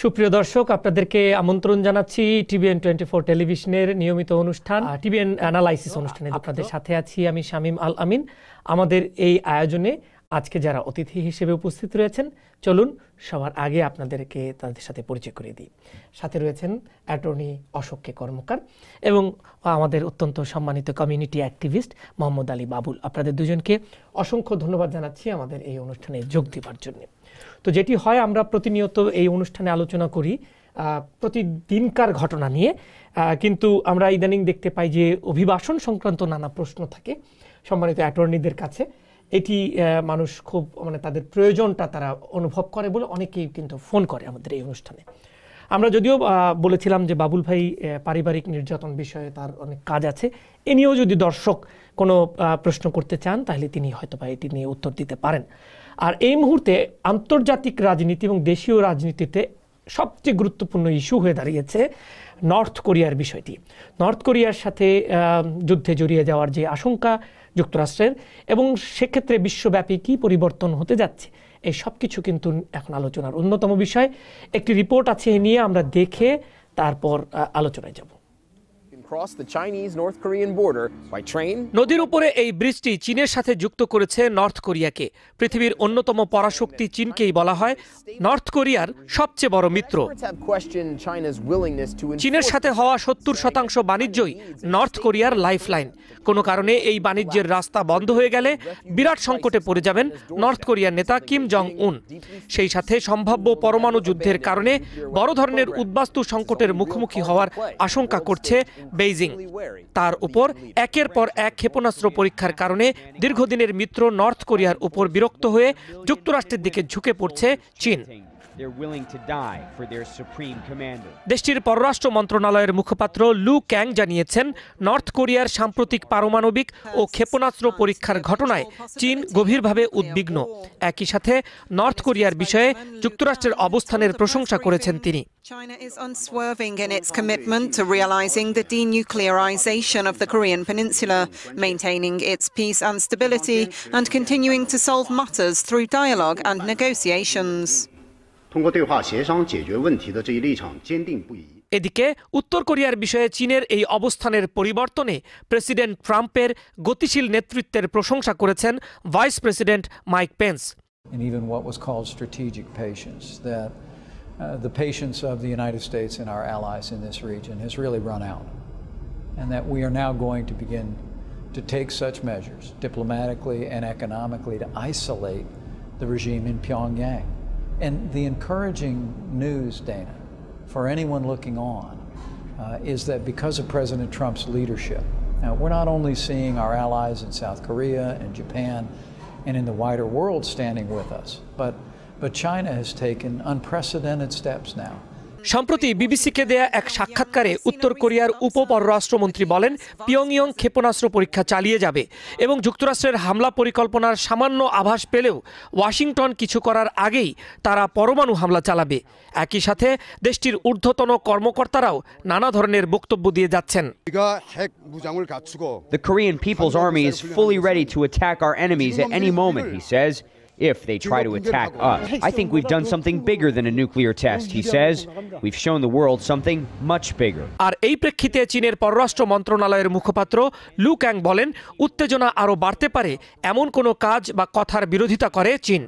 সুপ্রিয় দর্শক, আপনাদেরকে আমন্ত্রণ জানাচ্ছি টিভিএন 24 টেলিভিশনের নিয়মিত অনুষ্ঠান টিভিএন অ্যানালাইসিস অনুষ্ঠানে। আপনাদের সাথে আছি আমি শামীম আল আমিন। আমাদের এই আয়োজনে আজকে যারা অতিথি হিসেবে উপস্থিত রয়েছেন, চলুন সবার আগে আপনাদেরকে তাদের সাথে পরিচয় করিয়ে দিই। সাথে রয়েছেন অ্যাটর্নি অশোক কে কর্মকার এবং আমাদের অত্যন্ত সম্মানিত কমিউনিটি অ্যাক্টিভিস্ট মোহাম্মদ আলী বাবুল। আপনাদের দুজনকে অসংখ্য ধন্যবাদ জানাচ্ছি আমাদের এই অনুষ্ঠানে যোগ দেওয়ার জন্য। তো যেটি হয়, আমরা প্রতিনিয়ত এই অনুষ্ঠানে আলোচনা করি প্রতিদিনকার ঘটনা নিয়ে, কিন্তু আমরা ইদানিং দেখতে পাই যে অভিবাসন সংক্রান্ত নানা প্রশ্ন থাকে সম্মানিত অ্যাটর্নিদের কাছে। এটি মানুষ খুব তাদের প্রয়োজনটা তারা অনুভব করে বলে অনেকেই কিন্তু ফোন করে আমাদের এই অনুষ্ঠানে। আমরা যদিও বলেছিলাম যে বাবুল ভাই পারিবারিক নির্যাতন বিষয়ে তার অনেক কাজ আছে, এ নিয়েও যদি দর্শক কোনো প্রশ্ন করতে চান তাহলে তিনি হয়তো বা এটি নিয়ে উত্তর দিতে পারেন। আর এই মুহূর্তে আন্তর্জাতিক রাজনীতি এবং দেশীয় রাজনীতিতে সবচেয়ে গুরুত্বপূর্ণ ইস্যু হয়ে দাঁড়িয়েছে নর্থ কোরিয়ার বিষয়টি। নর্থ কোরিয়ার সাথে যুদ্ধে জড়িয়ে যাওয়ার যে আশঙ্কা যুক্তরাষ্ট্রের, এবং সেক্ষেত্রে বিশ্বব্যাপী কী পরিবর্তন হতে যাচ্ছে, এই সব কিছু কিন্তু এখন আলোচনার অন্যতম বিষয়। একটি রিপোর্ট আছে এ নিয়ে, আমরা দেখে তারপর আলোচনায় যাব। নদীর উপরে এই ব্রিজটি চীনের সাথে যুক্ত করেছে নর্থ কোরিয়াকে। পৃথিবীর অন্যতম পরাশক্তি চীনকেই বলা হয় নর্থ কোরিয়ার সবচেয়ে বড় মিত্র। চীনের সাথে হওয়া 70% বাণিজ্যই নর্থ কোরিয়ার লাইফলাইন। কোনো কারণে এই বাণিজ্যের রাস্তা বন্ধ হয়ে গেলে বিরাট সংকটে পড়ে যাবেন নর্থ কোরিয়ার নেতা কিম জং উন। সেই সাথে সম্ভাব্য পরমাণু যুদ্ধের কারণে বড় ধরনের উদ্বাস্তু সংকটের মুখোমুখি হওয়ার আশঙ্কা করছে বেইজিং। তার উপর একের পর এক ক্ষেপণাস্ত্র পরীক্ষার কারণে দীর্ঘদিনের মিত্র নর্থ কোরিয়ার উপর বিরক্ত হয়ে যুক্তরাষ্ট্রের দিকে ঝুঁকে পড়ছে চীন। দেশটির পররাষ্ট্র মন্ত্রণালয়ের মুখপাত্র লু ক্যাং জানিয়েছেন, নর্থ কোরিয়ার সাম্প্রতিক পারমাণবিক ও ক্ষেপণাস্ত্র পরীক্ষার ঘটনায় চীন গভীরভাবে উদ্বিগ্ন। একই সাথে নর্থ কোরিয়ার বিষয়ে যুক্তরাষ্ট্রের অবস্থানের প্রশংসা করেছেন তিনি। China is unswerving in its commitment to realizing the denuclearization of the Korean Peninsula, maintaining its peace and stability, and continuing to solve matters through dialogue and negotiations. এদিকে উত্তর কোরিয়ার বিষয়ে চীনের এই অবস্থানের পরিবর্তনে প্রেসিডেন্ট ট্রাম্পের গতিশীল নেতৃত্বের প্রশংসা করেছেন vice president Mike Pence. The patience of the United States and our allies in this region has really run out, and that we are now going to begin to take such measures diplomatically and economically to isolate the regime in Pyongyang. And the encouraging news, Dana, for anyone looking on, is that because of President Trump's leadership, now we're not only seeing our allies in South Korea and Japan and in the wider world standing with us, but China has taken unprecedented steps now. সম্প্রতি বিবিসিকে দেয়া এক সাক্ষাৎকারে উত্তর কোরিয়ার উপপররাষ্ট্রমন্ত্রী বলেন, পিয়ংইয়ং ক্ষেপণাস্ত্র পরীক্ষা চালিয়ে যাবে এবং যুক্তরাষ্ট্রের হামলা পরিকল্পনার সামান্য আভাস পেলেও ওয়াশিংটন কিছু করার আগেই তারা পরমাণু হামলা চালাবে। একই সাথে দেশটির ঊর্ধ্বতন কর্মকর্তারাও নানা ধরনের বক্তব্য দিয়ে যাচ্ছেন। The Korean People's Army is fully ready to attack our enemies at any moment, he says. If they try to attack us, I think we've done something bigger than a nuclear test, he says. We've shown the world something much bigger. আর এই প্রেক্ষিতে চীনের পররাষ্ট্র মন্ত্রণালয়ের মুখপাত্র লু ক্যাং বলেন, উত্তেজনা আরো বাড়তে পারে এমন কোনো কাজ বা কথার বিরোধিতা করে চীন।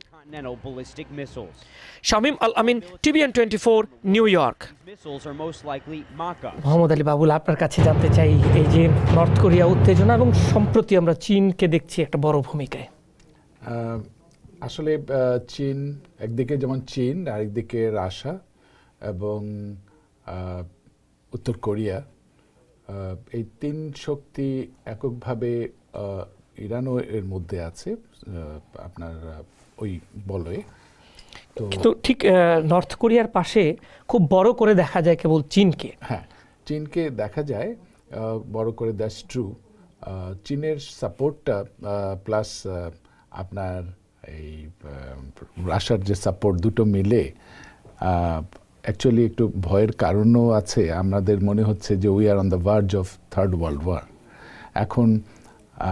Shamim Al Amin, TVN 24, New York. Mohammad Ali Babul, আপনার কাছে জানতে চাই, এই যে নর্থ কোরিয়া উত্তেজনা এবং সম্প্রতি আমরা চীনকে দেখছি একটা বড় ভূমিকায়। আসলে চীন একদিকে যেমন চীন, আরেকদিকে রাশিয়া এবং উত্তর কোরিয়া, এই তিন শক্তি এককভাবে ইরানও এর মধ্যে আছে আপনার ওই বলয়ে। তো ঠিক নর্থ কোরিয়ার পাশে খুব বড় করে দেখা যায় কেবল চীনকে। হ্যাঁ, চীনকে দেখা যায় বড় করে, দ্যাটস ট্রু। চীনের সাপোর্টটা প্লাস আপনার এই রাশিয়ার যে সাপোর্ট, দুটো মিলে অ্যাকচুয়ালি একটু ভয়ের কারণও আছে। আমাদের মনে হচ্ছে যে we are on the verge of third world war. এখন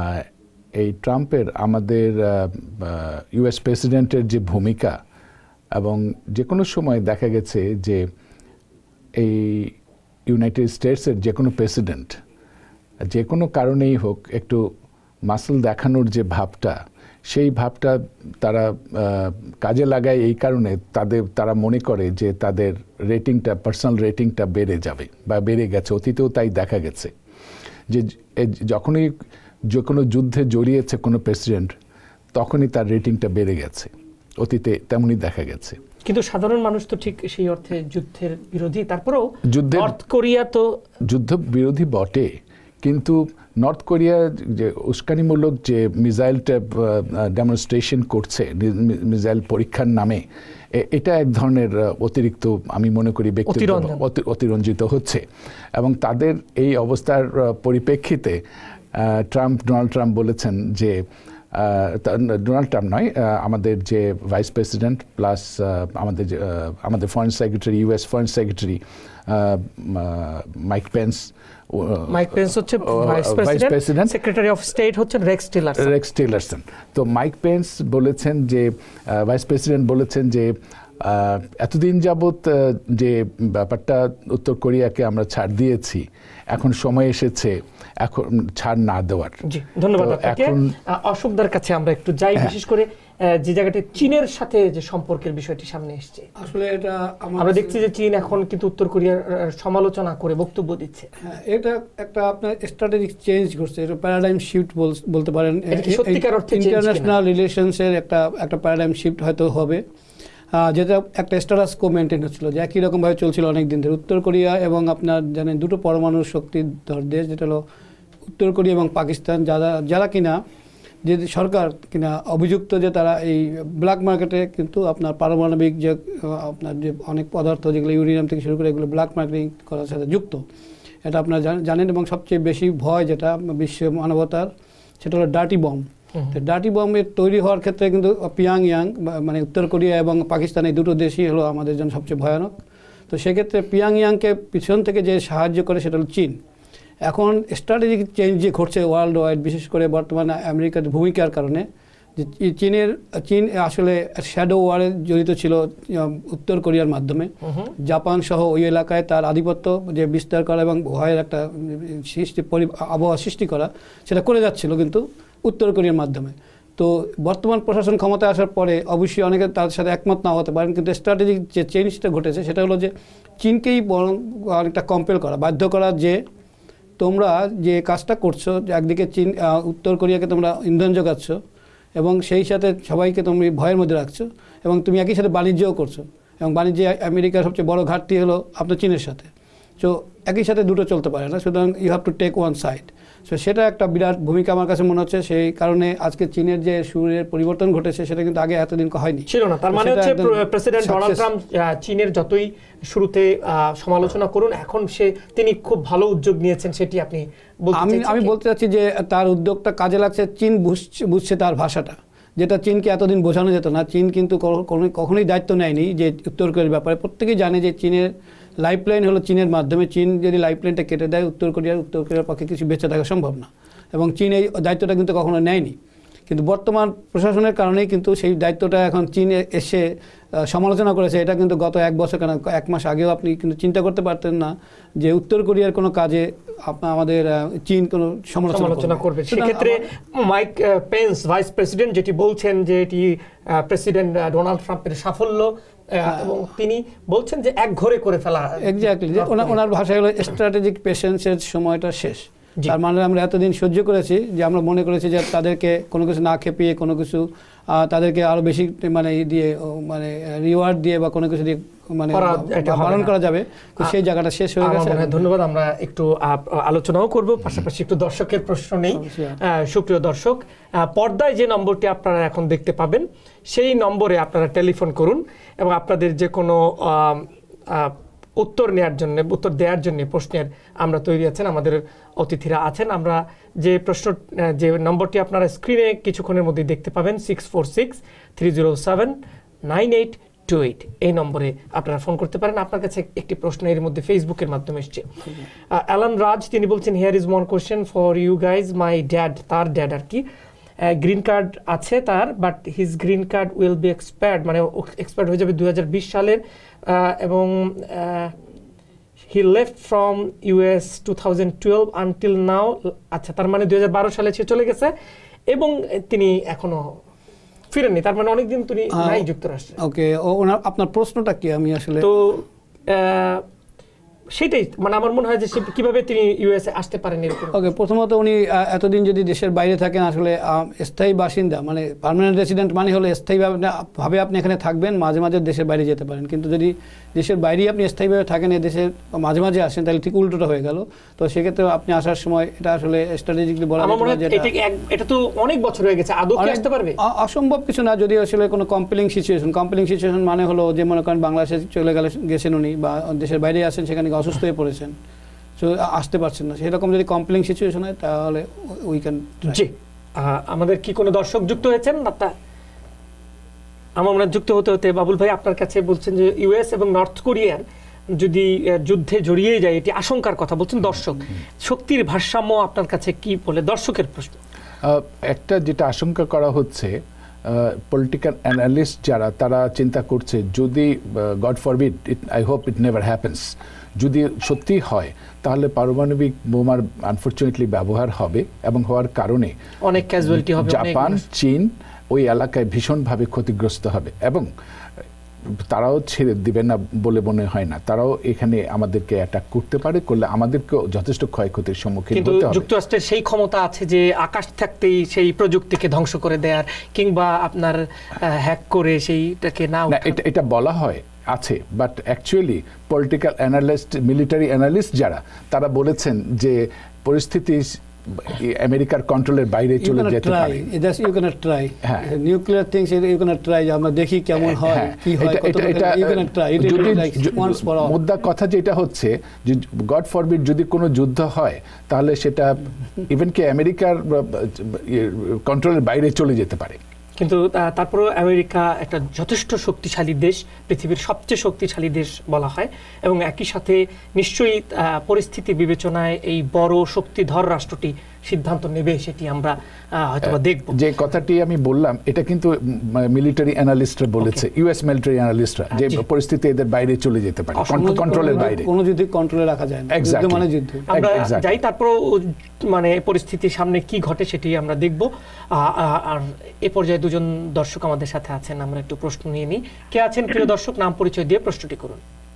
এই ট্রাম্পের আমাদের ইউএস প্রেসিডেন্টের যে ভূমিকা, এবং যে কোনো সময় দেখা গেছে যে এই ইউনাইটেড স্টেটসের যে কোনো প্রেসিডেন্ট যে কোনো কারণেই হোক একটু মাসল দেখানোর যে ভাবটা, সেই ভাবটা তারা কাজে লাগায় এই কারণে তারা মনে করে যে তাদের রেটিংটা, পার্সোনাল রেটিংটা বেড়ে যাবে বা বেড়ে গেছে। অতীতেও তাই দেখা গেছে যে যখনই যে কোনো যুদ্ধে জড়িয়েছে কোনো প্রেসিডেন্ট, তখনই তার রেটিংটা বেড়ে গেছে। অতীতে তেমনই দেখা গেছে। কিন্তু সাধারণ মানুষ তো ঠিক সেই অর্থে যুদ্ধের বিরোধী। তারপরেও নর্থ কোরিয়া তো যুদ্ধ বিরোধী বটে, কিন্তু নর্থ কোরিয়া যে উস্কানিমূলক যে মিসাইলটা ডেমনস্ট্রেশন করছে, মিসাইল পরীক্ষার নামে, এটা এক ধরনের অতিরিক্ত, আমি মনে করি ব্যক্তিগত অতিরঞ্জিত হচ্ছে। এবং তাদের এই অবস্থার পরিপ্রেক্ষিতে ডোনাল্ড ট্রাম্প বলেছেন যে, ডোনাল্ড ট্রাম্প নয়, আমাদের যে ভাইস প্রেসিডেন্ট প্লাস আমাদের foreign secretary, US foreign secretary Mike Pence হচ্ছে vice president, secretary of state হচ্ছেন রেক্স টিলারসন। তো মাইক পেন্স বলেছেন যে, ভাইস প্রেসিডেন্ট বলেছেন যে এতদিন যাবৎ যে ব্যাপারটা উত্তর কোরিয়াকে আমরা ছাড় দিয়েছি, এখন সময় এসেছে এখন ছাড় না দেওয়ার। জি, ধন্যবাদ আপনাকে। অশোকদার কাছে আমরা একটু যাই, বিশেষ করে যে জায়গাটি চীনের সাথে যে সম্পর্কের বিষয়টি সামনে এসেছে। আসলে এটা আমরা দেখছি যে চীন এখন কিন্তু উত্তর কোরিয়ার সমালোচনা করে বক্তব্য দিচ্ছে। এটা একটা আপনার স্ট্র্যাটেজিক চেঞ্জ করছে, এটা প্যারাডাইম শিফট বলতে পারেন। সত্যিকার অর্থে ইন্টারন্যাশনাল রিলেশনসের একটা প্যারাডাইম শিফট হয়তো হবে, যেটা একটা স্ট্যাটাস কো মেনটেন হচ্ছিল, যে একই রকমভাবে চলছিল অনেক দিন ধরে। উত্তর কোরিয়া এবং আপনার জানেন দুটো পরমাণু শক্তিধর দেশ, যেটা হলো উত্তর কোরিয়া এবং পাকিস্তান, যারা কিনা যে সরকার কিনা অভিযুক্ত যে তারা এই ব্ল্যাক মার্কেটে কিন্তু আপনার পারমাণবিক যে আপনার যে অনেক পদার্থ যেগুলো ইউরেনিয়াম থেকে শুরু করে এগুলো ব্ল্যাক মার্কেটিং করার সাথে যুক্ত। এটা আপনারা জানেন। এবং সবচেয়ে বেশি ভয় যেটা বিশ্ব মানবতার, সেটা হলো ডার্টি বম। ডার্টি বমের তৈরি হওয়ার ক্ষেত্রে কিন্তু পিয়াংইয়াং, মানে উত্তর কোরিয়া এবং পাকিস্তান, এই দুটো দেশই হলো আমাদের জন্য সবচেয়ে ভয়ানক। তো সেক্ষেত্রে পিয়াংইয়াংকে পিছন থেকে যে সাহায্য করে সেটা হলো চীন। এখন স্ট্র্যাটেজিক চেঞ্জ যে ঘটছে ওয়ার্ল্ড ওয়াইড, বিশেষ করে বর্তমানে আমেরিকার ভূমিকার কারণে, যে চীন আসলে শ্যাডো ওয়ারে জড়িত ছিল উত্তর কোরিয়ার মাধ্যমে। জাপান সহ ওই এলাকায় তার আধিপত্য যে বিস্তার করা এবং ভয়ের একটা আবহাওয়া সৃষ্টি করা, সেটা করে যাচ্ছিল কিন্তু উত্তর কোরিয়ার মাধ্যমে। তো বর্তমান প্রশাসন ক্ষমতায় আসার পরে অবশ্যই অনেকে তার সাথে একমত না হতে পারেন, কিন্তু স্ট্র্যাটেজিক যে চেঞ্জটা ঘটেছে সেটা হলো যে চীনকেই বরং অনেকটা কম্পেল করা, বাধ্য করা, যে তোমরা যে কাজটা করছো, একদিকে চীন উত্তর কোরিয়াকে তোমরা ইন্ধন যোগাচ্ছ এবং সেই সাথে সবাইকে তুমি ভয়ের মধ্যে রাখছো, এবং তুমি একই সাথে বাণিজ্যও করছো, এবং বাণিজ্যে আমেরিকার সবচেয়ে বড় ঘাটতি হলো আপনার চীনের সাথে। তো একই সাথে দুটো চলতে পারে না, সুতরাং you have to take one side. So সেটা একটা বিরাট ভূমিকা আমার কাছে মনে হচ্ছে। সেই কারণে আজকে চীনের যে সুরের পরিবর্তন ঘটেছে, সেটা কিন্তু আগে এতদিন হয়নি, ছিল না। তার মানে হচ্ছে প্রেসিডেন্ট ডোনাল্ড ট্রাম্প চীনের যতই শুরুতে সমালোচনা করুন, এখন তিনি খুব ভালো উদ্যোগ নিয়েছেন, সেটি আপনি আমি বলতে চাচ্ছি যে তার উদ্যোগটা কাজে লাগছে। চীন বুঝছে তার ভাষাটা, যেটা চীনকে এতদিন বোঝানো যেত না। চীন কিন্তু কখনোই দায়িত্ব নেয়নি যে উত্তর কোরিয়ার ব্যাপারে। প্রত্যেকেই জানে যে চীনের লাইফলাইন হলো চীনের মাধ্যমে। চীন যদি লাইফলাইনটা কেটে দেয়, উত্তর কোরিয়ার পক্ষে কিছু বেঁচে থাকা সম্ভব না, এবং চীন এই দায়িত্বটা কিন্তু কখনো নেয়নি। কিন্তু বর্তমান প্রশাসনের কারণেই কিন্তু সেই দায়িত্বটা এখন চীন এসে সমালোচনা করেছে। এটা কিন্তু গত এক বছর, কেন 1 মাস আগেও আপনি কিন্তু চিন্তা করতে পারতেন না যে উত্তর কোরিয়ার কোনো কাজে আমাদের চীন কোনো সমালোচনা করবে। সেক্ষেত্রে মাইক পেন্স ভাইস প্রেসিডেন্ট যেটি বলছেন যে এটি প্রেসিডেন্ট ডোনাল্ড ট্রাম্পের সাফল্য, এবং তিনি বলছেন যে একঘরে করে ফেলা। এক্স্যাক্টলি, ওনার ভাষায় হলো স্ট্র্যাটেজিক পেশেন্সের সময়টা শেষ। তার মানে আমরা এতদিন সহ্য করেছি যে আমরা মনে করেছি যে তাদেরকে কোনো কিছু না খেপিয়ে, কোনো কিছু তাদেরকে আরো বেশি মানে দিয়ে, মানে রিওয়ার্ড দিয়ে বা কোনো কিছু দিয়ে মানে পালন করা যাবে, সেই জায়গাটা শেষ হয়ে গেছে। ধন্যবাদ। আমরা একটু আলোচনাও করব, পাশাপাশি একটু দর্শকের প্রশ্ন নেই। সুপ্রিয় দর্শক, পর্দায় যে নম্বরটি আপনারা এখন দেখতে পাবেন, সেই নম্বরে আপনারা টেলিফোন করুন এবং আপনাদের যে কোনো উত্তর দেওয়ার জন্য প্রশ্নের আমরা তৈরি আছেন, আমাদের অতিথিরা আছেন। আমরা যে নম্বরটি আপনারা স্ক্রিনে কিছুক্ষণের মধ্যে দেখতে পাবেন, 6463079828, এই নম্বরে আপনারা ফোন করতে পারেন। আপনার কাছে একটি প্রশ্ন এর মধ্যে ফেসবুকের মাধ্যমে এসছে। অ্যালান রাজ তিনি বলছেন, here is one question for you guys, my dad, তার ড্যাড আর কি, গ্রিন কার্ড আছে তার, but his green card will be expired, মানে এক্সপায়ার্ড হয়ে যাবে 2020 সালের, এবং he left from US 2012 until now. আচ্ছা, তার মানে 2012 সালে সে চলে গেছে এবং তিনি এখনো ফিরেননি, তার মানে অনেকদিন তিনি নাই যুক্তরাষ্ট্রে। ওকে, আপনার প্রশ্নটা কি? আমি আসলে তো সেটাই, মানে আমার মনে হয় যে কিভাবে তিনি ইউএসএ আসতে পারেন এরকম। ওকে, প্রথমত উনি এতদিন যদি দেশের বাইরে থাকেন, আসলে স্থায়ী বাসিন্দা মানে পার্মানেন্ট রেসিডেন্ট মানে হলো স্থায়ীভাবে আপনি এখানে থাকবেন, মাঝে মাঝে দেশের বাইরে যেতে পারেন। কিন্তু যদি দেশের বাইরেই আপনি স্থায়ীভাবে থাকেন, দেশের মাঝে মাঝে আসেন, তাহলে ঠিক উল্টোটা হয়ে গেল। তো সেক্ষেত্রে আপনি আসার সময় এটা আসলে স্ট্র্যাটেজিক্যালি বলা এটা তো অনেক বছর হয়ে গেছে, আদৌ কি আসতে পারবে? অসম্ভব কিছু না, যদি আসলে কোনো কম্পেলিং সিচুয়েশন মানে হলো যে মনে করেন বাংলাদেশে চলে গেছেন উনি, বা দেশের বাইরে আসেন, সেখানে অসুস্থ হয়ে পড়েছেন, সো আসতে পারছেন না, সেরকম যদি কম্পেলিং সিচুয়েশন হয় তাহলে উই ক্যান। জি, আমাদের কি কোনো দর্শক যুক্ত হয়েছেন? আমার মনে যুক্ত হতে হতে বাবুল ভাই আপনার কাছে বলছেন যে ইউএস এবং নর্থ কোরিয়ার যদি যুদ্ধে জড়িয়ে যায়, এটি আশঙ্কার কথা বলছেন দর্শক। শক্তির ভারসাম্য আপনার কাছে কি বলে? দর্শকের প্রশ্ন। একটা যেটা আশঙ্কা করা হচ্ছে, পলিটিক্যাল অ্যানালিস্ট যারা, তারা চিন্তা করছে যদি God forbid, I hope it never happens, যদি সত্যি হয় তাহলে পারমাণবিক বোমার আনফরচুনেটলি ব্যবহার হবে, এবং হওয়ার কারণে অনেক ক্যাজুয়ালিটি হবে, জাপান, চীন ওই এলাকায় ভীষণভাবে ক্ষতিগ্রস্ত হবে, এবং তারাও ছেড়ে দিবে না বলে মনে হয় না। তারাও এখানে আমাদেরকে অ্যাটাক করতে পারে, করলে আমাদেরকে যথেষ্ট ক্ষয়ক্ষতির সম্মুখীন হতে হবে। যুক্তরাষ্ট্রের সেই ক্ষমতা আছে যে আকাশ থাকতেই সেই প্রযুক্তিকে ধ্বংস করে দেয়ার, কিংবা আপনার হ্যাক করে সেইটাকে না, এটা বলা হয় আছে, but actually political analyst, military analyst যারা, তারা বলেছেন যে পরিস্থিতি আমেরিকার কন্ট্রোলের বাইরে চলে যেতে পারে। You can try nuclear things, you can try, আমরা দেখি কেমন হয়, কি হয়, you can try it like once for all. মুদ্রা কথা যেটা হচ্ছে যে গড ফরবিড যদি কোনো যুদ্ধ হয়, তাহলে সেটা ইভেন কি আমেরিকার কন্ট্রোলের বাইরে চলে যেতে পারে। কিন্তু তারপরেও আমেরিকা একটা যথেষ্ট শক্তিশালী দেশ, পৃথিবীর সবচেয়ে শক্তিশালী দেশ বলা হয়, এবং একই সাথে নিশ্চয়ই পরিস্থিতি বিবেচনায় এই বড় শক্তিধর রাষ্ট্রটি সিদ্ধান্ত নেবে, সেটি আমরা হয়তোবা দেখব। যে কথাটি আমি বললাম, এটা কিন্তু মিলিটারি অ্যানালিস্টরা বলেছে, ইউএস মিলিটারি অ্যানালিস্টরা, যে পরিস্থিতি এদের বাইরে চলে যেতে পারে, কন্ট্রোলের বাইরে, কোনো যুদ্ধ কন্ট্রোলে রাখা যায় না, যুদ্ধ মানে যুদ্ধ। আমরা যাই, তারপরও মানে পরিস্থিতির সামনে কি ঘটে সেটি আমরা দেখব। আর এ পর্যায়ে দুজন দর্শক আমাদের সাথে আছেন, আমরা একটু প্রশ্ন নিয়ে নিই। কে আছেন প্রিয় দর্শক? নাম পরিচয় দিয়ে প্রশ্নটি করুন।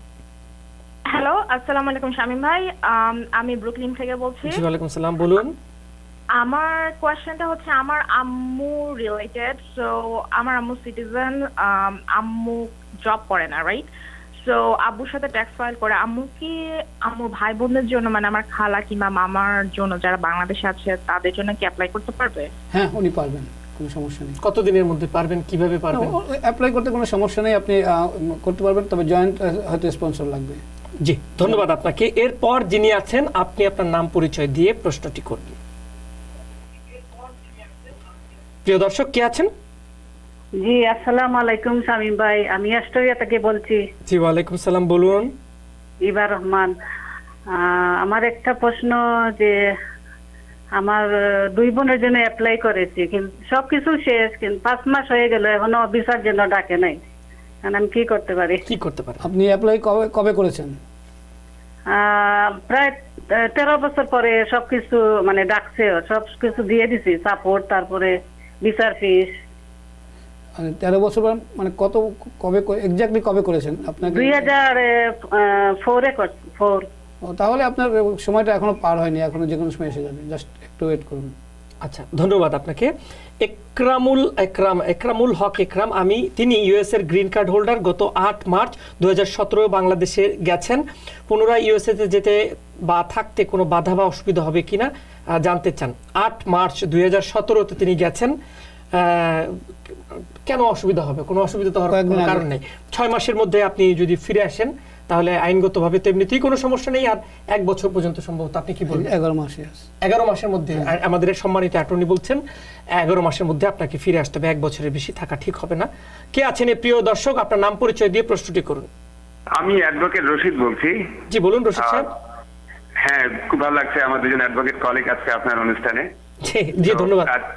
হ্যালো, আসসালামু আলাইকুম শামীম ভাই, আমি ব্রুকলিন থেকে বলছি। জি, ওয়ালাইকুম সালাম, বলুন। আমার কোয়েশ্চেনটা হচ্ছে আমার আম্মু রিলেটেড। সো আমার আম্মু সিটিজেন, আম্মু জব করে না, রাইট? সো আব্বুর সাথে ট্যাক্স ফাইল করে। আম্মু কি আম্মুর ভাই বোনদের জন্য, মানে আমার খালা কিংবা মামার জন্য যারা বাংলাদেশে আছে, তাদের জন্য কি অ্যাপ্লাই করতে পারবে? হ্যাঁ, উনি পারবেন, কোনো সমস্যা নেই। কতদিনের মধ্যে পারবেন, কিভাবে পারবেন? অ্যাপ্লাই করতে কোনো সমস্যা নেই, আপনি করতে পারবেন, তবে জয়েন্ট হয়তো স্পন্সর লাগবে। জি, ধন্যবাদ আপনাকে। এরপর যিনি আছেন, আপনি আপনার নাম পরিচয় দিয়ে প্রশ্নটি করবেন। প্রিয় দর্শক, কে আছেন? জি, আসসালামু আলাইকুম শামীম ভাই, আমি অস্ট্রেলিয়া থেকে বলছি। জি, ওয়ালাইকুম সালাম, বলুন। ইবা রহমান। আমার একটা প্রশ্ন, যে আমার দুই বোনের জন্য অ্যাপ্লাই করেছি, কিন্তু সবকিছু শেষ, কিন্তু 5 মাস হয়ে গেল, এখনো অফিসার জন্য ডাকে নাই। আমি কি করতে পারি? কি করতে পারি? আপনি অ্যাপ্লাই কবে করেছেন? প্রায় 13 বছর পরে সবকিছু মানে ডাকছে, সবকিছু দিয়ে দিছি, সাপোর্ট, তারপরে বিচার ফিস। 13 বছর মানে কবে এক্স্যাক্টলি কবে করেছেন? আপনাকে 2004 তাহলে আপনার সময়টা এখনো পার হয়নি, এখনো যে কোনো সময় এসে যাবে, জাস্ট একটু ওয়েট করুন। আচ্ছা, ধন্যবাদ আপনাকে। একরামুল হক একরাম, তিনি ইউএস এর গ্রিন কার্ড হোল্ডার। গত 8 মার্চ 2017 বাংলাদেশে গেছেন। পুনরায় ইউএসএ তে যেতে বা থাকতে কোনো বাধা বা অসুবিধা হবে কিনা জানতে চান। 8 মার্চ 2017 তিনি গেছেন, কেন অসুবিধা হবে? কোনো অসুবিধা তো হওয়ার কোনো কারণ নেই। 6 মাসের মধ্যে আপনি যদি ফিরে আসেন, তাহলে আইনগতভাবে তো এমনিতেই কোনো সমস্যা নেই। আর 1 বছর পর্যন্ত সম্ভবত আপনি কি বলবেন? 11 মাসের মধ্যে আমাদের সম্মানিত অ্যাটর্নি বলছেন 11 মাসের মধ্যে আপনাকে ফিরে আসতে হবে, 1 বছরের বেশি থাকা ঠিক হবে না। কে আছেন এই প্রিয় দর্শক? আপনার নাম পরিচয় দিয়ে প্রশ্নটি করুন। আমি অ্যাডভোকেট রশিদ বলছি। জি, বলুন রশিদ সাহেব। হ্যাঁ, খুব ভালো লাগছে আমার দুজন অ্যাডভোকেট কলিগ আজকে আপনার অনুষ্ঠানে। জি, ধন্যবাদ।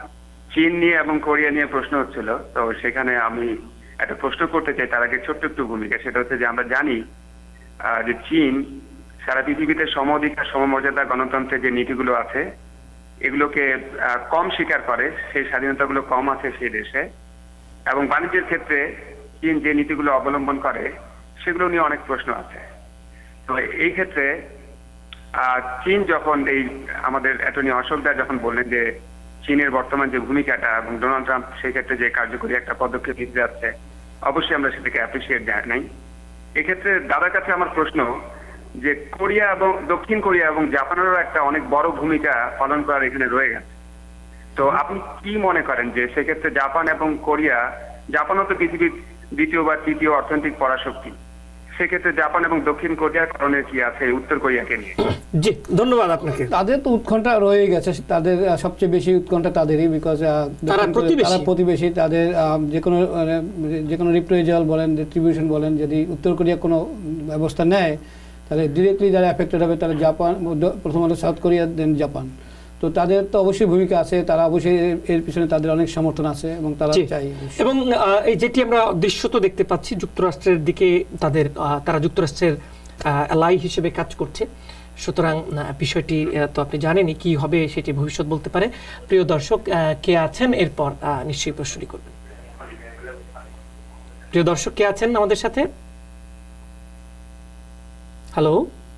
চীন নিয়ে এবং কোরিয়া নিয়ে প্রশ্ন হচ্ছিল, তো সেখানে আমি একটা প্রশ্ন করতে চাই তার আগে ছোট্ট একটু ভূমিকা। সেটা হচ্ছে যে আমরা জানি যে চীন সারা পৃথিবীতে সম অধিকার, সমমর্যাদা, গণতন্ত্রের যে নীতিগুলো আছে এগুলোকে কম স্বীকার করে, সেই স্বাধীনতাগুলো কম আছে সেই দেশে। এবং বাণিজ্যের ক্ষেত্রে চীন যে নীতিগুলো অবলম্বন করে সেগুলো নিয়ে অনেক প্রশ্ন আছে। তো এই ক্ষেত্রে চীন যখন এই আমাদের অ্যাটর্নি অশোক দা যখন বললেন যে চীনের বর্তমান যে ভূমিকাটা এবং ডোনাল্ড ট্রাম্প সেই ক্ষেত্রে যে কার্যকরী একটা পদক্ষেপ নিতে যাচ্ছে, অবশ্যই আমরা সেটাকে অ্যাপ্রিসিয়েট জানাই। এক্ষেত্রে দাদার কাছে আমার প্রশ্ন যে কোরিয়া এবং দক্ষিণ কোরিয়া এবং জাপানেরও একটা অনেক বড় ভূমিকা পালন করার এখানে রয়ে গেছে। তো আপনি কি মনে করেন যে সেক্ষেত্রে জাপান এবং কোরিয়া, জাপানও তো পৃথিবীর দ্বিতীয় বা তৃতীয় অর্থনৈতিক পরাশক্তি, সেক্ষেত্রে জাপান এবং দক্ষিণ কোরিয়ার কারণে কি আছে উত্তর কোরিয়াকে নিয়ে? জি, ধন্যবাদ আপনাকে। তাদের তো উৎকণ্ঠা রয়ে গেছে, তাদের সবচেয়ে বেশি উৎকণ্ঠা তাদেরই, বিকজ তারা প্রতিবেশী। তাদের যে কোনো রিপ্রেজাল বলেন, ডিস্ট্রিবিউশন বলেন, যদি উত্তর কোরিয়া কোনো ব্যবস্থা নেয় তাহলে ডিরেক্টলি যারা এফেক্টেড হবে তারা জাপান, প্রথমত সাউথ কোরিয়া, দেন জাপান। তো তাদের তো অবশ্যই ভূমিকা আছে, তারা অবশ্যই এর পিছনে তাদের অনেক সমর্থন আছে এবং তারা চাই। এবং এই যেটি আমরা দৃশ্যত দেখতে পাচ্ছি, যুক্তরাষ্ট্রের দিকে তারা যুক্তরাষ্ট্রের অ্যালাই হিসেবে কাজ করছে। সুতরাং বিষয়টি তো আপনি জানেনই কি হবে, সেটি ভবিষ্যৎ বলতে পারে। প্রিয় দর্শক, কে আছেন এরপর নিশ্চয়ই প্রশ্নটি করবেন। প্রিয় দর্শক, কে আছেন আমাদের সাথে? হ্যালো,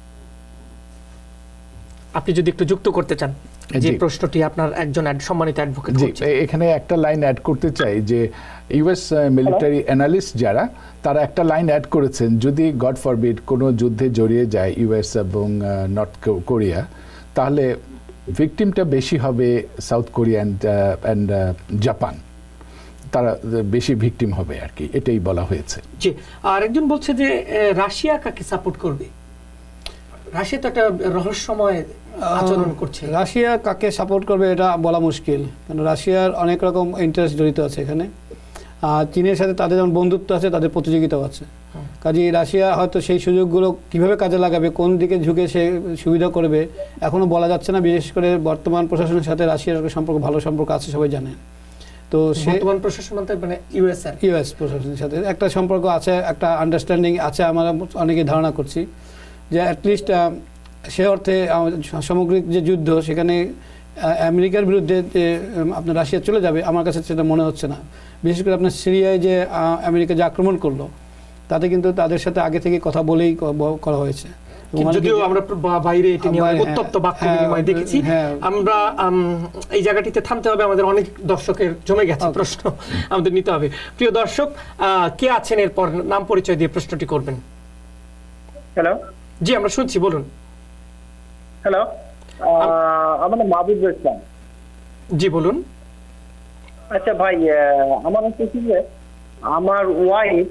আপনি যদি একটু যুক্ত করতে চান যে প্রশ্নটি আপনার একজন সম্মানিত অ্যাডভোকেট করছেন। এখানে একটা লাইন অ্যাড করতে চাই যে ইউএস মিলিটারি অ্যানালিস্ট যারা, তারা একটা লাইন অ্যাড করেছেন, যদি গড ফরবিড কোনো যুদ্ধে জড়িয়ে যায় ইউএস এবং নর্থ কোরিয়া, তাহলে ভিকটিমটা বেশি হবে সাউথ কোরিয়া অ্যান্ড জাপান, তারা বেশি ভিকটিম হবে আর কি, এটাই বলা হয়েছে। জি, আর একজন বলছে যে রাশিয়া কাকে সাপোর্ট করবে? রাশিয়া তো একটা রহস্যময় আচরণ করছে। রাশিয়া কাকে সাপোর্ট করবে এটা বলা মুশকিল, কারণ রাশিয়ার অনেক রকম ইন্টারেস্ট জড়িত আছে এখানে। আর চীনের সাথে তাদের যেমন বন্ধুত্ব আছে, তাদের প্রতিযোগিতাও আছে। কাজেই রাশিয়া হয়তো সেই সুযোগগুলো কিভাবে কাজে লাগাবে, কোন দিকে ঝুঁকে সে সুবিধা করবে, এখনো বলা যাচ্ছে না। বিশেষ করে বর্তমান প্রশাসনের সাথে রাশিয়ার সম্পর্ক, ভালো সম্পর্ক আছে, সবাই জানেন। তো বর্তমান প্রশাসন মানে ইউএস প্রশাসনের সাথে একটা সম্পর্ক আছে, একটা আন্ডারস্ট্যান্ডিং আছে, আমরা অনেকে ধারণা করছি যে অ্যাটলিস্ট সে অর্থে সামগ্রিক যে যুদ্ধ, সেখানে আমেরিকার বিরুদ্ধে যে আপনার রাশিয়া চলে যাবে, আমার কাছে সেটা মনে হচ্ছে না। বিশেষ করে আপনার সিরিয়ায় যে আমেরিকা যে আক্রমণ করলো, তাতে কিন্তু তাদের সাথে আগে থেকে কথা বলেই করা হয়েছে। যদিও আমরা বাইরে এটি নিয়ে উত্তপ্ত বাক্য বিনিময় দেখেছি। আমরা এই জায়গাটিতে থামতে হবে, আমাদের অনেক দর্শকের জমে গেছে প্রশ্ন, আমাদের নিতে হবে। প্রিয় দর্শক, কে আছেন এরপর নাম পরিচয় দিয়ে প্রশ্নটি করবেন। হ্যালো, জি আমরা শুনছি, বলুন। হ্যালো, আমার নাম মাহবুব ইসলাম। জি বলুন। আচ্ছা ভাই, আমার হচ্ছে কি যে আমার ওয়াইফ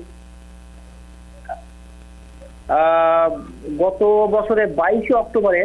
গত বছরের 22 অক্টোবরে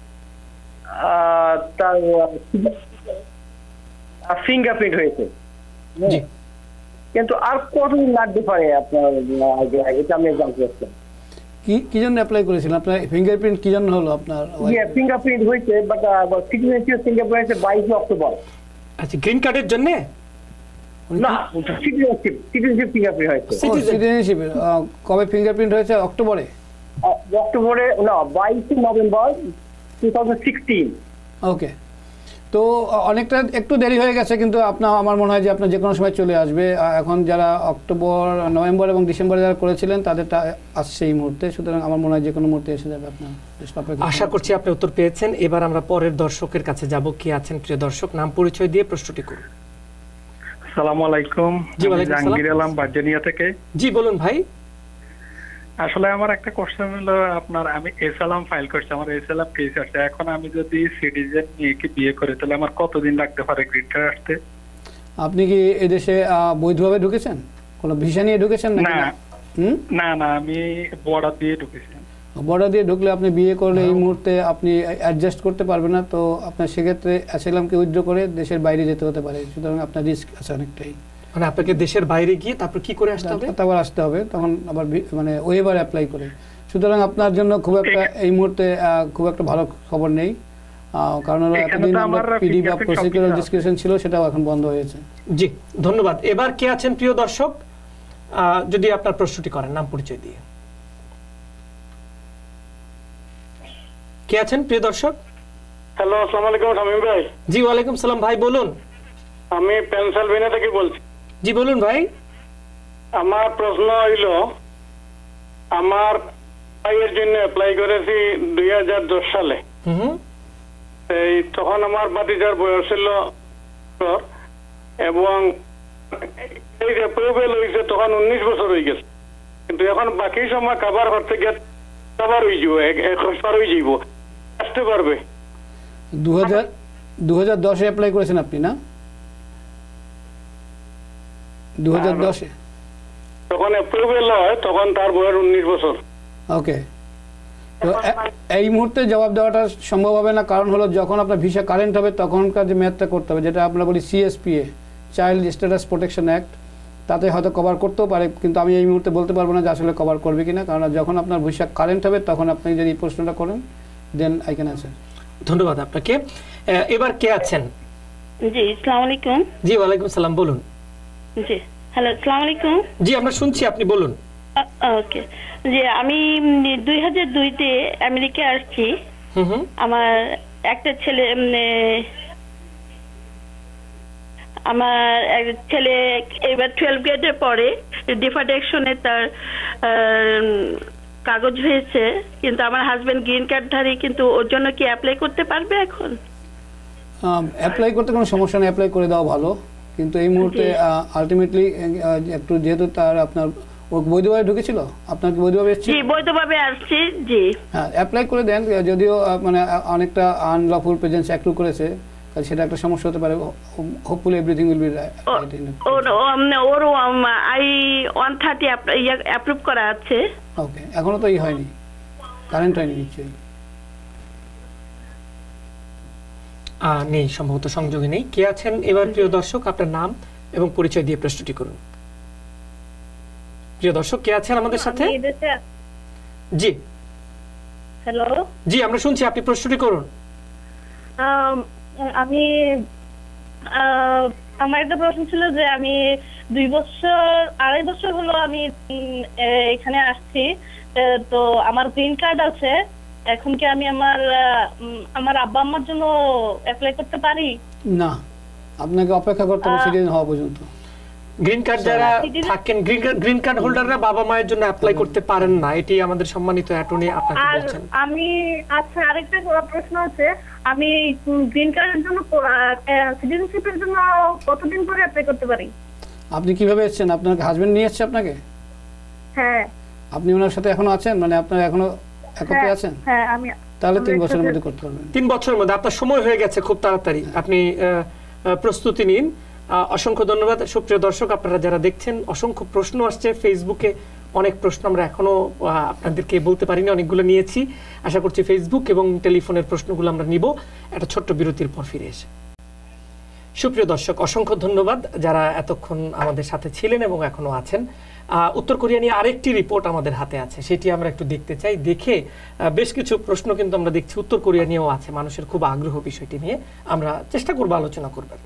তার ফিঙ্গারপ্রিন্ট হয়েছে, কিন্তু আর কতদিন লাগতে পারে আপনার, এটা আমি জানতে চাচ্ছিলাম। কি জন্য অ্যাপ্লাই করেছিলেন আপনার? ফিঙ্গারপ্রিন্ট কি জন্য হলো আপনার? ফিঙ্গারপ্রিন্ট হয়েছে, বাট সিটিজেনশিপ ফিঙ্গারপ্রিন্ট হয়েছে 22 অক্টোবর। আচ্ছা, গ্রিন কার্ডের জন্য না, সিটিজেনশিপ ফিঙ্গারপ্রিন্ট হয়েছে। সিটিজেনশিপ কবে ফিঙ্গারপ্রিন্ট হয়েছে? অক্টোবরে না, 22 নভেম্বর 2016। ওকে, তো অনেকটা একটু দেরি হয়ে গেছে, কিন্তু আমার মনে হয় যে আপনার যে কোনো সময় চলে আসবে। এখন যারা অক্টোবর, নভেম্বর এবং ডিসেম্বরে যারা করেছিলেন তাদেরটা আসছে এই মুহূর্তে, সুতরাং আমার মনে হয় যে কোনো মুহূর্তে এসে যাবে আপনার। আশা করছি আপনি উত্তর পেয়েছেন। এবার আমরা পরের দর্শকের কাছে যাব। কে আছেন প্রিয় দর্শক? নাম পরিচয় দিয়ে প্রশ্নটি করুন। আসসালামু আলাইকুম, জাহাঙ্গীর আলম ভার্জিনিয়া থেকে। জি বলুন ভাই। আসলে আমার একটা কোশ্চেন হলো, আপনার আমি এসএলএম ফাইল করছি, আমার এসএলএম কেস আছে। এখন আমি যদি সিটিজেন নিয়ে কি বিয়ে করি, তাহলে আমার কতদিন লাগতে পারে গ্রিন কার্ড আসতে? আপনি কি এদেশে বৈধভাবে ঢুকেছেন? কোনো ভিসা নিয়ে ঢুকেছেন? না না, আমি বর্ডার দিয়ে ঢুকেছি। বর্ডার দিয়ে ঢুকলে আপনি বিয়ে করলে এই মুহূর্তে আপনি অ্যাডজাস্ট করতে পারবেন না, তো আপনার সেক্ষেত্রে অ্যাসাইলামকে উইথড্র করে দেশের বাইরে যেতে হতে পারে। সুতরাং আপনার রিস্ক আছে অনেকটাই। মানে আপনাকে দেশের বাইরে গিয়ে তারপর কি করে আসতে হবে? তারপর আসতে হবে, তখন আবার মানে ওয়েভার অ্যাপ্লাই করে। সুতরাং আপনার জন্য খুব একটা এই মুহূর্তে খুব একটা ভালো খবর নেই। কারণ হলো এতদিন পিডি বা প্রসিকিউটর ডিসক্রিপশন ছিল, সেটাও এখন বন্ধ হয়েছে। জি, ধন্যবাদ। এবার কে আছেন প্রিয় দর্শক, যদি আপনার প্রশ্নটি করেন নাম পরিচয় দিয়ে। কে আছেন প্রিয় দর্শক? হ্যালো, আসসালামু আলাইকুম শামীম ভাই। জি, ওয়ালাইকুম সালাম ভাই, বলুন। আমি পেনসিলভেনিয়া থেকে বলছি। জি বলুন ভাই। আমার প্রশ্ন হইল, আমার ভাইয়ের জন্য অ্যাপ্লাই করেছি 2010 সালে। এই তখন আমার ভাতিজার বয়স ছিল এবং এই অ্যাপ্রুভেল হয়েছে তখন 19 বছর হয়ে গেছে, কিন্তু এখন বাকি সময় কাভার করতে গিয়ে কাভার হয়ে যাব, 1 বছর হয়ে যাব, আসতে পারবে। 2010-এ অ্যাপ্লাই করেছেন আপনি না? 2010-এ তখন অ্যাপ্রুভেল হয়, তখন তার বয়স 19 বছর। ওকে, তো এই মুহূর্তে জবাব দেওয়াটা সম্ভব হবে না, কারণ হলো যখন আপনার ভিসা কারেন্ট হবে তখনকার যে ম্যাথটা করতে হবে, যেটা আমরা বলি CSPA, child status protection act, তাতে হয়তো কভার করতেও পারে, কিন্তু আমি এই মুহূর্তে বলতে পারবো না যে আসলে কভার করবে কিনা, কারণ যখন আপনার ভিসা কারেন্ট হবে তখন আপনি যদি এই প্রশ্নটা করেন দেন আই ক্যান অ্যান্সার। ধন্যবাদ আপনাকে। এবার কে আছেন? জি, আসসালামু আলাইকুম। জি, ওয়ালাইকুম সালাম, বলুন। জি, হ্যালো, আসসালামু আলাইকুম। জি, আমরা শুনছি, আপনি বলুন। ওকে, যে আমি 2002-তে আমেরিকা আসছি। আমার একটা ছেলে, আমার ছেলে এবার 12 গ্রেডে পড়ে, ডিফার্ড অ্যাকশনে তার কাগজ হয়েছে, কিন্তু আমার হাজবেন্ড গ্রিন কার্ডধারী, কিন্তু ওর জন্য কি অ্যাপ্লাই করতে পারবে এখন? অ্যাপ্লাই করতে কোনো সমস্যা নেই, অ্যাপ্লাই করে দেওয়া ভালো, কিন্তু এই মুহূর্তে আলটিমেটলি একটু যেহেতু তার আপনার ও বৈধভাবে ঢুকেছিল, আপনার কি বৈধভাবে এসেছে? জি, বৈধভাবে আসছে। জি, হ্যাঁ, অ্যাপ্লাই করে দেন, যদিও মানে অনেকটা আনলফুল প্রেজেন্স অ্যাক্রু করেছে, সেটা একটা সমস্যা হতে পারে। Hopefully everything will be right. ওর I-130 অ্যাপ্রুভ করা আছে। ওকে, এখনো তো হয়নি, কারেন্ট হয়নি নিশ্চয়ই। নেই, সম্ভবত সংযোগে নেই। কে আছেন এবার প্রিয় দর্শক, আপনার নাম এবং পরিচয় দিয়ে প্রশ্নটি করুন। প্রিয় দর্শক, কে আছেন আমাদের সাথে? জি, হ্যালো। জি, আমরা শুনছি, আপনি প্রশ্নটি করুন। আমি আমার একটা প্রশ্ন ছিল যে আমি 2.5 বছর হলো আমি এখানে আসছি, তো আমার গ্রিন কার্ড আছে, এখন কি আমি আমার আব্বা আম্মার জন্য অ্যাপ্লাই করতে পারি? না, আপনাকে অপেক্ষা করতে হবে সিটিজেন হওয়া পর্যন্ত। গ্রিন কার্ড যারা থাকেন, গ্রিন কার্ড হোল্ডাররা বাবা মায়ের জন্য অ্যাপ্লাই করতে পারেন না, এটি আমাদের সম্মানিত অ্যাটর্নি আপনাকে বলছেন। আমি আচ্ছা, আরেকটা প্রশ্ন আছে, আমি গ্রিন কার্ডের জন্য সিটিজেনশিপের জন্য কতদিন পরে অ্যাপ্লাই করতে পারি? আপনি কিভাবে এসেছেন? আপনার হাজবেন্ড নিয়ে এসেছে আপনাকে? হ্যাঁ। আপনি ওনার সাথে এখনো আছেন, মানে আপনার এখনো একত্রে আছেন? হ্যাঁ, আমি। তাহলে 3 বছরের মধ্যে করতে পারবেন। 3 বছরের মধ্যে আপনার সময় হয়ে গেছে, খুব তাড়াতাড়ি আপনি প্রস্তুতি নিন। অসংখ্য ধন্যবাদ। সুপ্রিয় দর্শক, আপনারা যারা দেখছেন, অসংখ্য প্রশ্ন আসছে ফেসবুকে, অনেক প্রশ্ন আমরা এখনো আপনাদেরকে বলতে পারিনি, অনেকগুলো নিয়েছি। আশা করছি ফেসবুক এবং টেলিফোনের প্রশ্নগুলো আমরা নিব একটা ছোট্ট বিরতির পর ফিরে এসে। সুপ্রিয় দর্শক, অসংখ্য ধন্যবাদ যারা এতক্ষণ আমাদের সাথে ছিলেন এবং এখনো আছেন। উত্তর কোরিয়া নিয়ে আরেকটি রিপোর্ট আমাদের হাতে আছে, সেটি আমরা একটু দেখতে চাই। দেখে বেশ কিছু প্রশ্ন কিন্তু আমরা দেখছি উত্তর কোরিয়া নিয়েও আছে, মানুষের খুব আগ্রহ বিষয়টি নিয়ে আমরা চেষ্টা করব আলোচনা করবেন।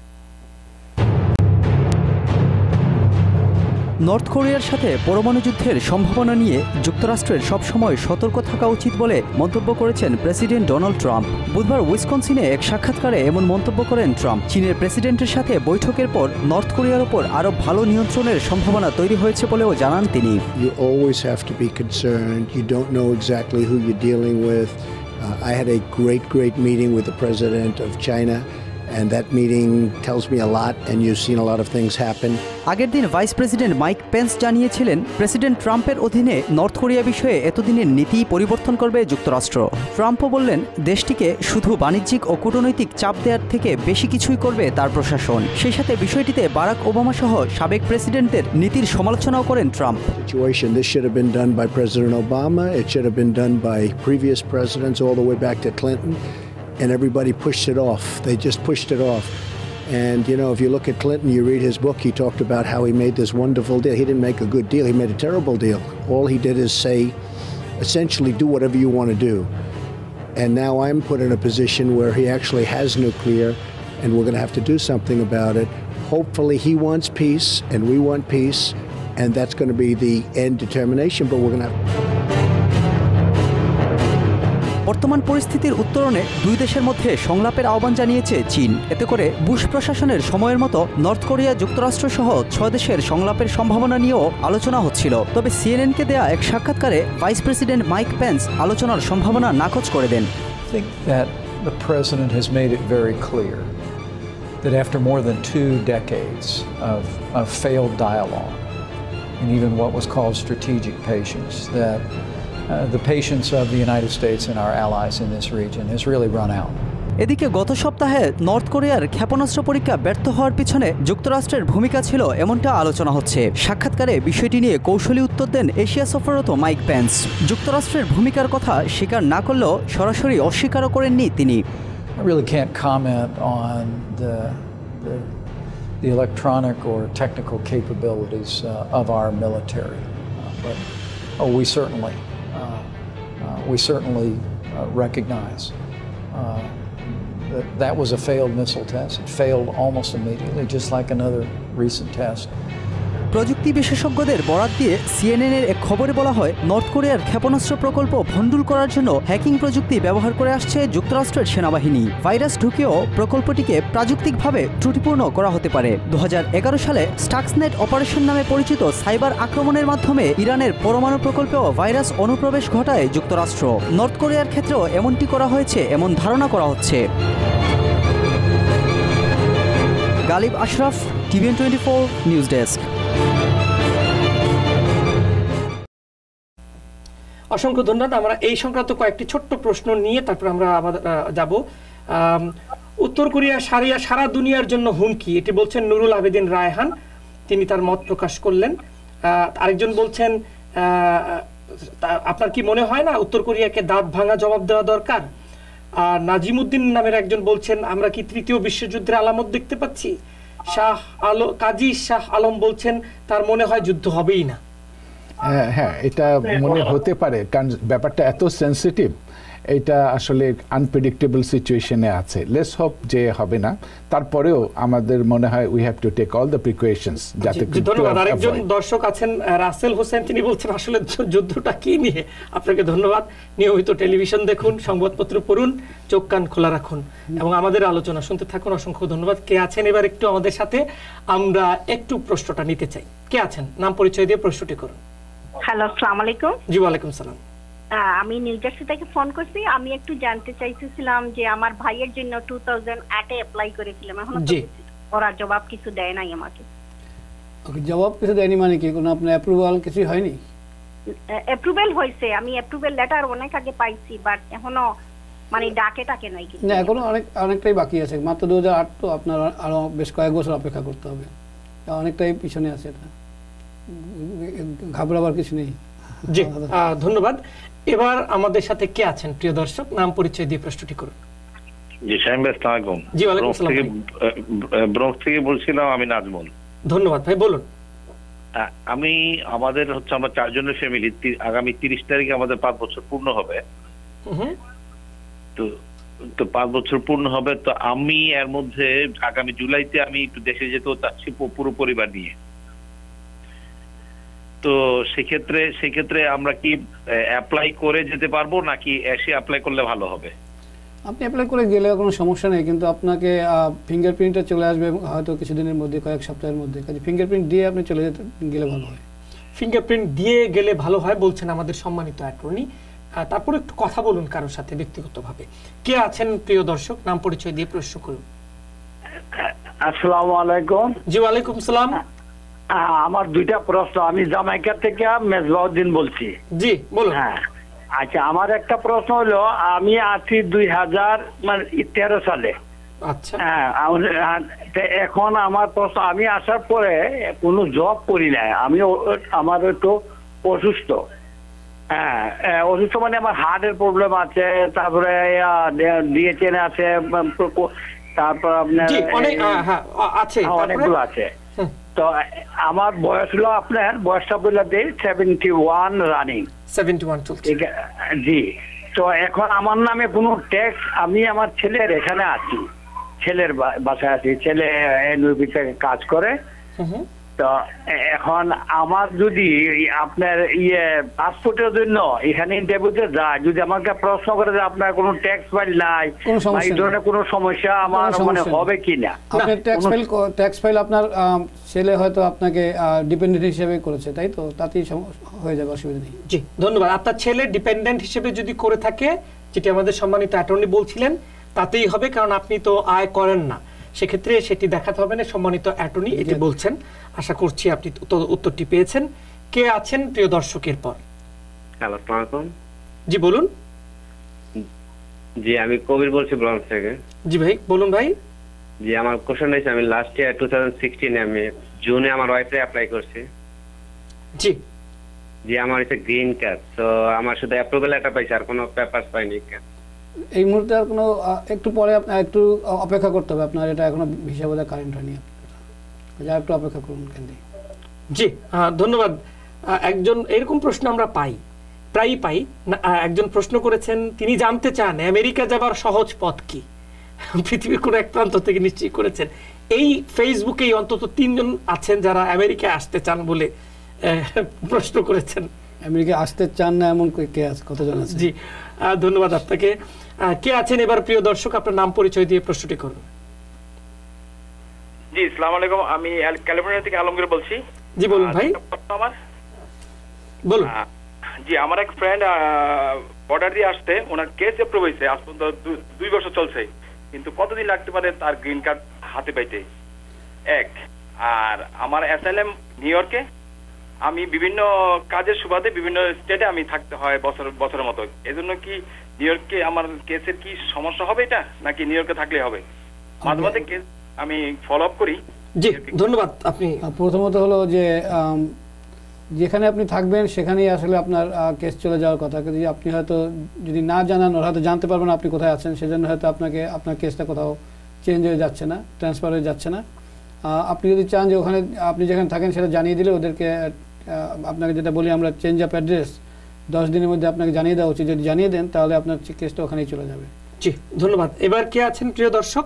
নর্থ কোরিয়ার সাথে পরমাণু যুদ্ধের সম্ভাবনা নিয়ে যুক্তরাষ্ট্রের সবসময় সতর্ক থাকা উচিত বলে মন্তব্য করেছেন প্রেসিডেন্ট ডোনাল্ড ট্রাম্প। বুধবার উইসকনসিনে এক সাক্ষাৎকারে এমন মন্তব্য করেন ট্রাম্প। চীনের প্রেসিডেন্টের সাথে বৈঠকের পর নর্থ কোরিয়ার উপর আরও ভালো নিয়ন্ত্রণের সম্ভাবনা তৈরি হয়েছে বলেও জানান তিনি। You always have to be concerned. You don't know exactly who you're dealing with. I had a great meeting with the president of China. And that meeting tells me a lot, and you've seen a lot of things happen. আগের দিন vice president Mike Pence জানিয়েছিলেন president ট্রাম্পের অধীনে north Korea বিষয়ে এতদিনের নীতি পরিবর্তন করবে যুক্তরাষ্ট্র। ট্রাম্পও বললেন দেশটিকে শুধু বাণিজ্যিক ও কূটনৈতিক চাপ দেওয়ার থেকে বেশি কিছুই করবে তার প্রশাসন। সেই সাথে বিষয়টিতে বারাক ওবামা সহ সাবেক প্রেসিডেন্টের নীতির সমালোচনাও করেন Trump. This should have been done by President Obama. It should have been done by previous presidents all the way back to Clinton. And everybody pushed it off. They just pushed it off. And, you know, if you look at Clinton, you read his book, he talked about how he made this wonderful deal. He didn't make a good deal. He made a terrible deal. All he did is say, essentially, do whatever you want to do. And now I'm put in a position where he actually has nuclear, and we're going to have to do something about it. Hopefully he wants peace, and we want peace, and that's going to be the end determination, but we're going to have... বর্তমান পরিস্থিতির উত্তরণে দুই দেশের মধ্যে সংলাপের আহ্বান জানিয়েছে চীন। এতে করে বুশ প্রশাসনের সময়ের মতো নর্থ কোরিয়া, যুক্তরাষ্ট্র সহ 6 দেশের সংলাপের সম্ভাবনা নিয়েও আলোচনা হচ্ছিল। তবে সিএনএনকে দেয়া এক সাক্ষাৎকারে ভাইস প্রেসিডেন্ট মাইক পেন্স আলোচনার সম্ভাবনা নাকচ করে দেন। I think that the president has made it very clear that after more than 2 decades of failed dialogue and even what was called strategic patience, that the patience of the United States and our allies in this region has really run out. এদিকে গত সপ্তাহে north কোরিয়ার ক্ষেপণাস্ত্র পরীক্ষা ব্যর্থ হওয়ার পিছনে যুক্তরাষ্ট্রের ভূমিকা ছিল এমনটা আলোচনা হচ্ছে। সাক্ষাৎকারে বিষয়টি নিয়ে কৌশলী উত্তর দেন এশিয়া সফররত মাইক পেন্স। যুক্তরাষ্ট্রের ভূমিকার কথা স্বীকার না করলেও সরাসরি অস্বীকারও করেননি তিনি। I really can't comment on the electronic or technical capabilities of our military, but we certainly recognize that was a failed missile test. It failed almost immediately, just like another recent test. প্রযুক্তি বিশেষজ্ঞদের বরাত দিয়ে সিএনএনের এক খবরে বলা হয়, north কোরিয়ার ক্ষেপণাস্ত্র প্রকল্প ভণ্ডুল করার জন্য হ্যাকিং প্রযুক্তি ব্যবহার করে আসছে যুক্তরাষ্ট্রের সেনাবাহিনী। ভাইরাস ঢুকেও প্রকল্পটিকে প্রাযুক্তিকভাবে ত্রুটিপূর্ণ করা হতে পারে। 2011 সালে স্টাক্সনেট অপারেশন নামে পরিচিত সাইবার আক্রমণের মাধ্যমে ইরানের পরমাণু প্রকল্পেও ভাইরাস অনুপ্রবেশ ঘটায় যুক্তরাষ্ট্র। নর্থ কোরিয়ার ক্ষেত্রেও এমনটি করা হয়েছে এমন ধারণা করা হচ্ছে। Ghalib Ashraf, TVN 24 news desk. অসংখ্য ধন্যবাদ। আমরা এই সংক্রান্ত কয়েকটি ছোট্ট প্রশ্ন নিয়ে তারপর আমরা আবার যাব। উত্তর কোরিয়া সারা দুনিয়ার জন্য হুমকি, এটি বলছেন নুরুল আবেদিন রায়হান, তিনি তার মত প্রকাশ করলেন। আরেকজন বলছেন, আপনার কি মনে হয় না উত্তর কোরিয়াকে দাঁত ভাঙা জবাব দেওয়া দরকার? নাজিমুদ্দিন নামের একজন বলছেন, আমরা কি তৃতীয় বিশ্বযুদ্ধের আলামত দেখতে পাচ্ছি? কাজী শাহ আলম বলছেন তার মনে হয় যুদ্ধ হবেই না। হ্যাঁ, এটা মনে হতে পারে, কারণ ব্যাপারটা এত সেন্সিটিভ, এটা আসলে আনপ্রেডিক্টেবল সিচুয়েশনে আছে। লেটস হোপ যে হবে না, তারপরেও আমাদের মনে হয় we have to take all the precautions যাতে। ধন্যবাদ। আরেকজন দর্শক আছেন রাসেল হোসেন, তিনি বলছেন আসলে যুদ্ধটা কি নিয়ে। আপনাকে ধন্যবাদ। নিয়মিত টেলিভিশন দেখুন, সংবাদপত্র পড়ুন, চোখ কান খোলা রাখুন এবং আমাদের আলোচনা শুনতে থাকুন। অসংখ্য ধন্যবাদ। কে আছেন এবার একটু আমাদের সাথে? আমরা একটু প্রশ্নটা নিতে চাই। কে আছেন? নাম পরিচয় দিয়ে প্রশ্নটি করুন। হ্যালো, আসসালামু আলাইকুম। জি, ওয়ালাইকুম সালাম। আমি নিউ জার্সি থেকে ফোন করছি। আমি একটু জানতে চাইতেছিলাম যে আমার ভাইয়ের জন্য 2008 এ অ্যাপ্লাই করেছিলাম, এখন ওরা জবাব কিছু দেয় নাই আমাকে। ওকে, জবাব কিছু দেয়নি মানে কি কোনো আপনার অ্যাপ্রুভাল কিছু হয়নি? অ্যাপ্রুভাল হয়েছে, আমি অ্যাপ্রুভাল লেটার অনেক আগে পাইছি, বাট এখনো মানে ডাকে নাই কিছু। না, এখনো অনেকটাই বাকি আছে। মাত্র 2008, তো আপনার আরো বেশ কয়েক বছর অপেক্ষা করতে হবে। অনেকটাই পিছনে আছে, এটা ঘাবড়াবার কিছু নেই। জি, ধন্যবাদ। এবার আমাদের সাথে কে আছেন প্রিয় দর্শক? নাম পরিচয় দিয়ে প্রশ্নটি করুন। জি, শামীম ভাই, আসসালামু আলাইকুম। জি, ওয়ালাইকুম আসসালাম। ব্রঙ্কস থেকে বলছিলাম আমি নাজমুল। ধন্যবাদ ভাই, বলুন। আমি আমাদের আমরা 4 জনের ফ্যামিলি, আগামী 30 তারিখে আমাদের 5 বছর পূর্ণ হবে। তো 5 বছর পূর্ণ হবে, তো আমি এর মধ্যে আগামী জুলাইতে আমি একটু দেশে যেতেও চাচ্ছি পুরো পরিবার নিয়ে। তো সেক্ষেত্রে আমরা কি অ্যাপ্লাই করে যেতে পারবো নাকি এসে অ্যাপ্লাই করলে ভালো হবে? আপনি অ্যাপ্লাই করে গেলে কোনো সমস্যা নেই, কিন্তু আপনাকে ফিঙ্গারপ্রিন্টটা চলে আসবে হয়তো কিছুদিনের মধ্যে, কয়েক সপ্তাহের মধ্যে। কাজে ফিঙ্গারপ্রিন্ট দিয়ে আপনি চলে গেলে ভালো হয়। ফিঙ্গারপ্রিন্ট দিয়ে গেলে ভালো হয় বলছেন আমাদের সম্মানিত অ্যাটর্নি। তারপর একটু কথা বলুন কারোর সাথে ব্যক্তিগতভাবে। কে আছেন প্রিয় দর্শক? নাম পরিচয় দিয়ে প্রশ্ন করুন। আসসালামু আলাইকুম। জি, ওয়ালাইকুম সালাম। আমার 2টা প্রশ্ন। আমি জামাইকা থেকে মেজবাউদ্দিন বলছি। জি, বলুন। হ্যাঁ, আচ্ছা, আমার একটা প্রশ্ন হলো, আমি আছি 2013 সালে। আচ্ছা। হ্যাঁ, এখন আমার প্রশ্ন, আমি আসার পরে কোনো জব করি নাই। আমার একটু অসুস্থ। হ্যাঁ, অসুস্থ মানে আমার হার্টের প্রবলেম আছে, তারপরে ডিএচএন আছে, তারপর আপনার অনেকগুলো আছে। তো আমার বয়স হলো, আপনার বয়সটা বলে দিই 71 রানিং। 71 চলছে। জি, তো এখন আমার নামে কোনো ট্যাক্স, আমি আমার ছেলের এখানে আছি, ছেলের বাসায় আছি, ছেলে এনইউপিতে কাজ করে। তো এখন আমার যদি আপনার পাসপোর্টের জন্য এখানে ইন্টারভিউতে যায়, যদি আমাকে প্রশ্ন করে যে আপনার কোনো ট্যাক্স ফাইল নাই, এই ধরনের কোনো সমস্যা আমার মানে হবে কিনা? আপনার ট্যাক্স ফাইল আপনার ছেলে হয়তো আপনাকে ডিপেন্ডেন্ট হিসেবে করেছে, তাই তো? তাতেই হয়ে যাবে, অসুবিধা নেই। জি ধন্যবাদ। আপনার ছেলে ডিপেন্ডেন্ট হিসেবে যদি করে থাকে, যেটি আমাদের সম্মানিত অ্যাটর্নি বলছিলেন, তাতেই হবে, কারণ আপনি তো আয় করেন না, সেক্ষেত্রে সেটি দেখাতে হবে না। সম্মানিত অ্যাটর্নি এটি বলছেন। আশা করছি আপনি উত্তরটি পেয়েছেন। কে আছেন প্রিয় দর্শকের পর? হ্যালো, আসসালামু আলাইকুম। জি বলুন। জি আমি কবির বলছি ব্লন্স থেকে। জি ভাই বলুন ভাই। জি আমার কোশ্চেন হচ্ছে, আমি লাস্ট ইয়ার 2016 আমি জুনে আমার ওয়াইফে অ্যাপ্লাই করছি। জি জি আমার হচ্ছে গ্রিন কার্ড, তো আমার শুধু অ্যাপ্রুভাল লেটার পাইছি, আর কোনো পেপারস পাইনি। এই মুহূর্তে আর কোনো, একটু পরে আপনার একটু অপেক্ষা করতে হবে, আপনার এটা এখনো ভিসা বোধহয় কারেন্ট হয়নি, যা একটু অপেক্ষা করুন। জি ধন্যবাদ। একজন এরকম প্রশ্ন আমরা প্রায়ই পাই। একজন প্রশ্ন করেছেন, তিনি জানতে চান আমেরিকা যাবার সহজ পথ কি। পৃথিবীর কোনো এক প্রান্ত থেকে নিশ্চয়ই করেছেন। এই ফেসবুকে অন্তত 3 জন আছেন যারা আমেরিকায় আসতে চান বলে প্রশ্ন করেছেন। আমেরিকা আসতে চান না এমন কে আছে, কতজন আছে? জি ধন্যবাদ আপনাকে। কে আছেন এবার প্রিয় দর্শক, আপনার নাম পরিচয় দিয়ে প্রশ্নটি করুন। জি আসসালামু আলাইকুম, আমি ক্যালিফোর্নিয়া থেকে আলমগীর বলছি। জি বলুন ভাই। আমার বলুন। জি আমার এক ফ্রেন্ড বর্ডার দিয়ে আসতে, ওনার কেস অ্যাপ্রুভ হয়েছে, আজ পর্যন্ত 2 বছর চলছে, কিন্তু কতদিন লাগতে পারে তার গ্রিন কার্ড হাতে পাইতে? এক, আর আমার অ্যাসাইলাম নিউ ইয়র্কে, আমি বিভিন্ন কাজের সুবাদে বিভিন্ন স্টেটে আমি থাকতে হয় বছরের মতো, এজন্য কি নিউ ইয়র্কে আমার কেসের কি সমস্যা হবে এটা, নাকি নিউ ইয়র্কে থাকলে হবে? মাঝে মাঝে কেস আমি ফলো আপ করি। জি ধন্যবাদ। আপনি প্রথমত হলো যে যেখানে আপনি থাকবেন সেখানেই আসলে আপনার কেস চলে যাওয়ার কথা। যদি আপনি হয়তো যদি না জানান, ওরা হয়তো জানতে পারবেন আপনি কোথায় আছেন, সেজন্য হয়তো আপনার কেসটা কোথাও চেঞ্জ হয়ে যাচ্ছে না, ট্রান্সফার হয়ে যাচ্ছে না। আপনি যদি চান যে ওখানে আপনি যেখানে থাকেন সেটা জানিয়ে দিলে ওদেরকে, আপনাকে যেটা বলি আমরা, চেঞ্জ অফ অ্যাড্রেস 10 দিনের মধ্যে আপনাকে জানিয়ে দেওয়া উচিত। যদি জানিয়ে দেন তাহলে আপনার কেসটা ওখানেই চলে যাবে। জি ধন্যবাদ। এবার কে আছেন প্রিয় দর্শক?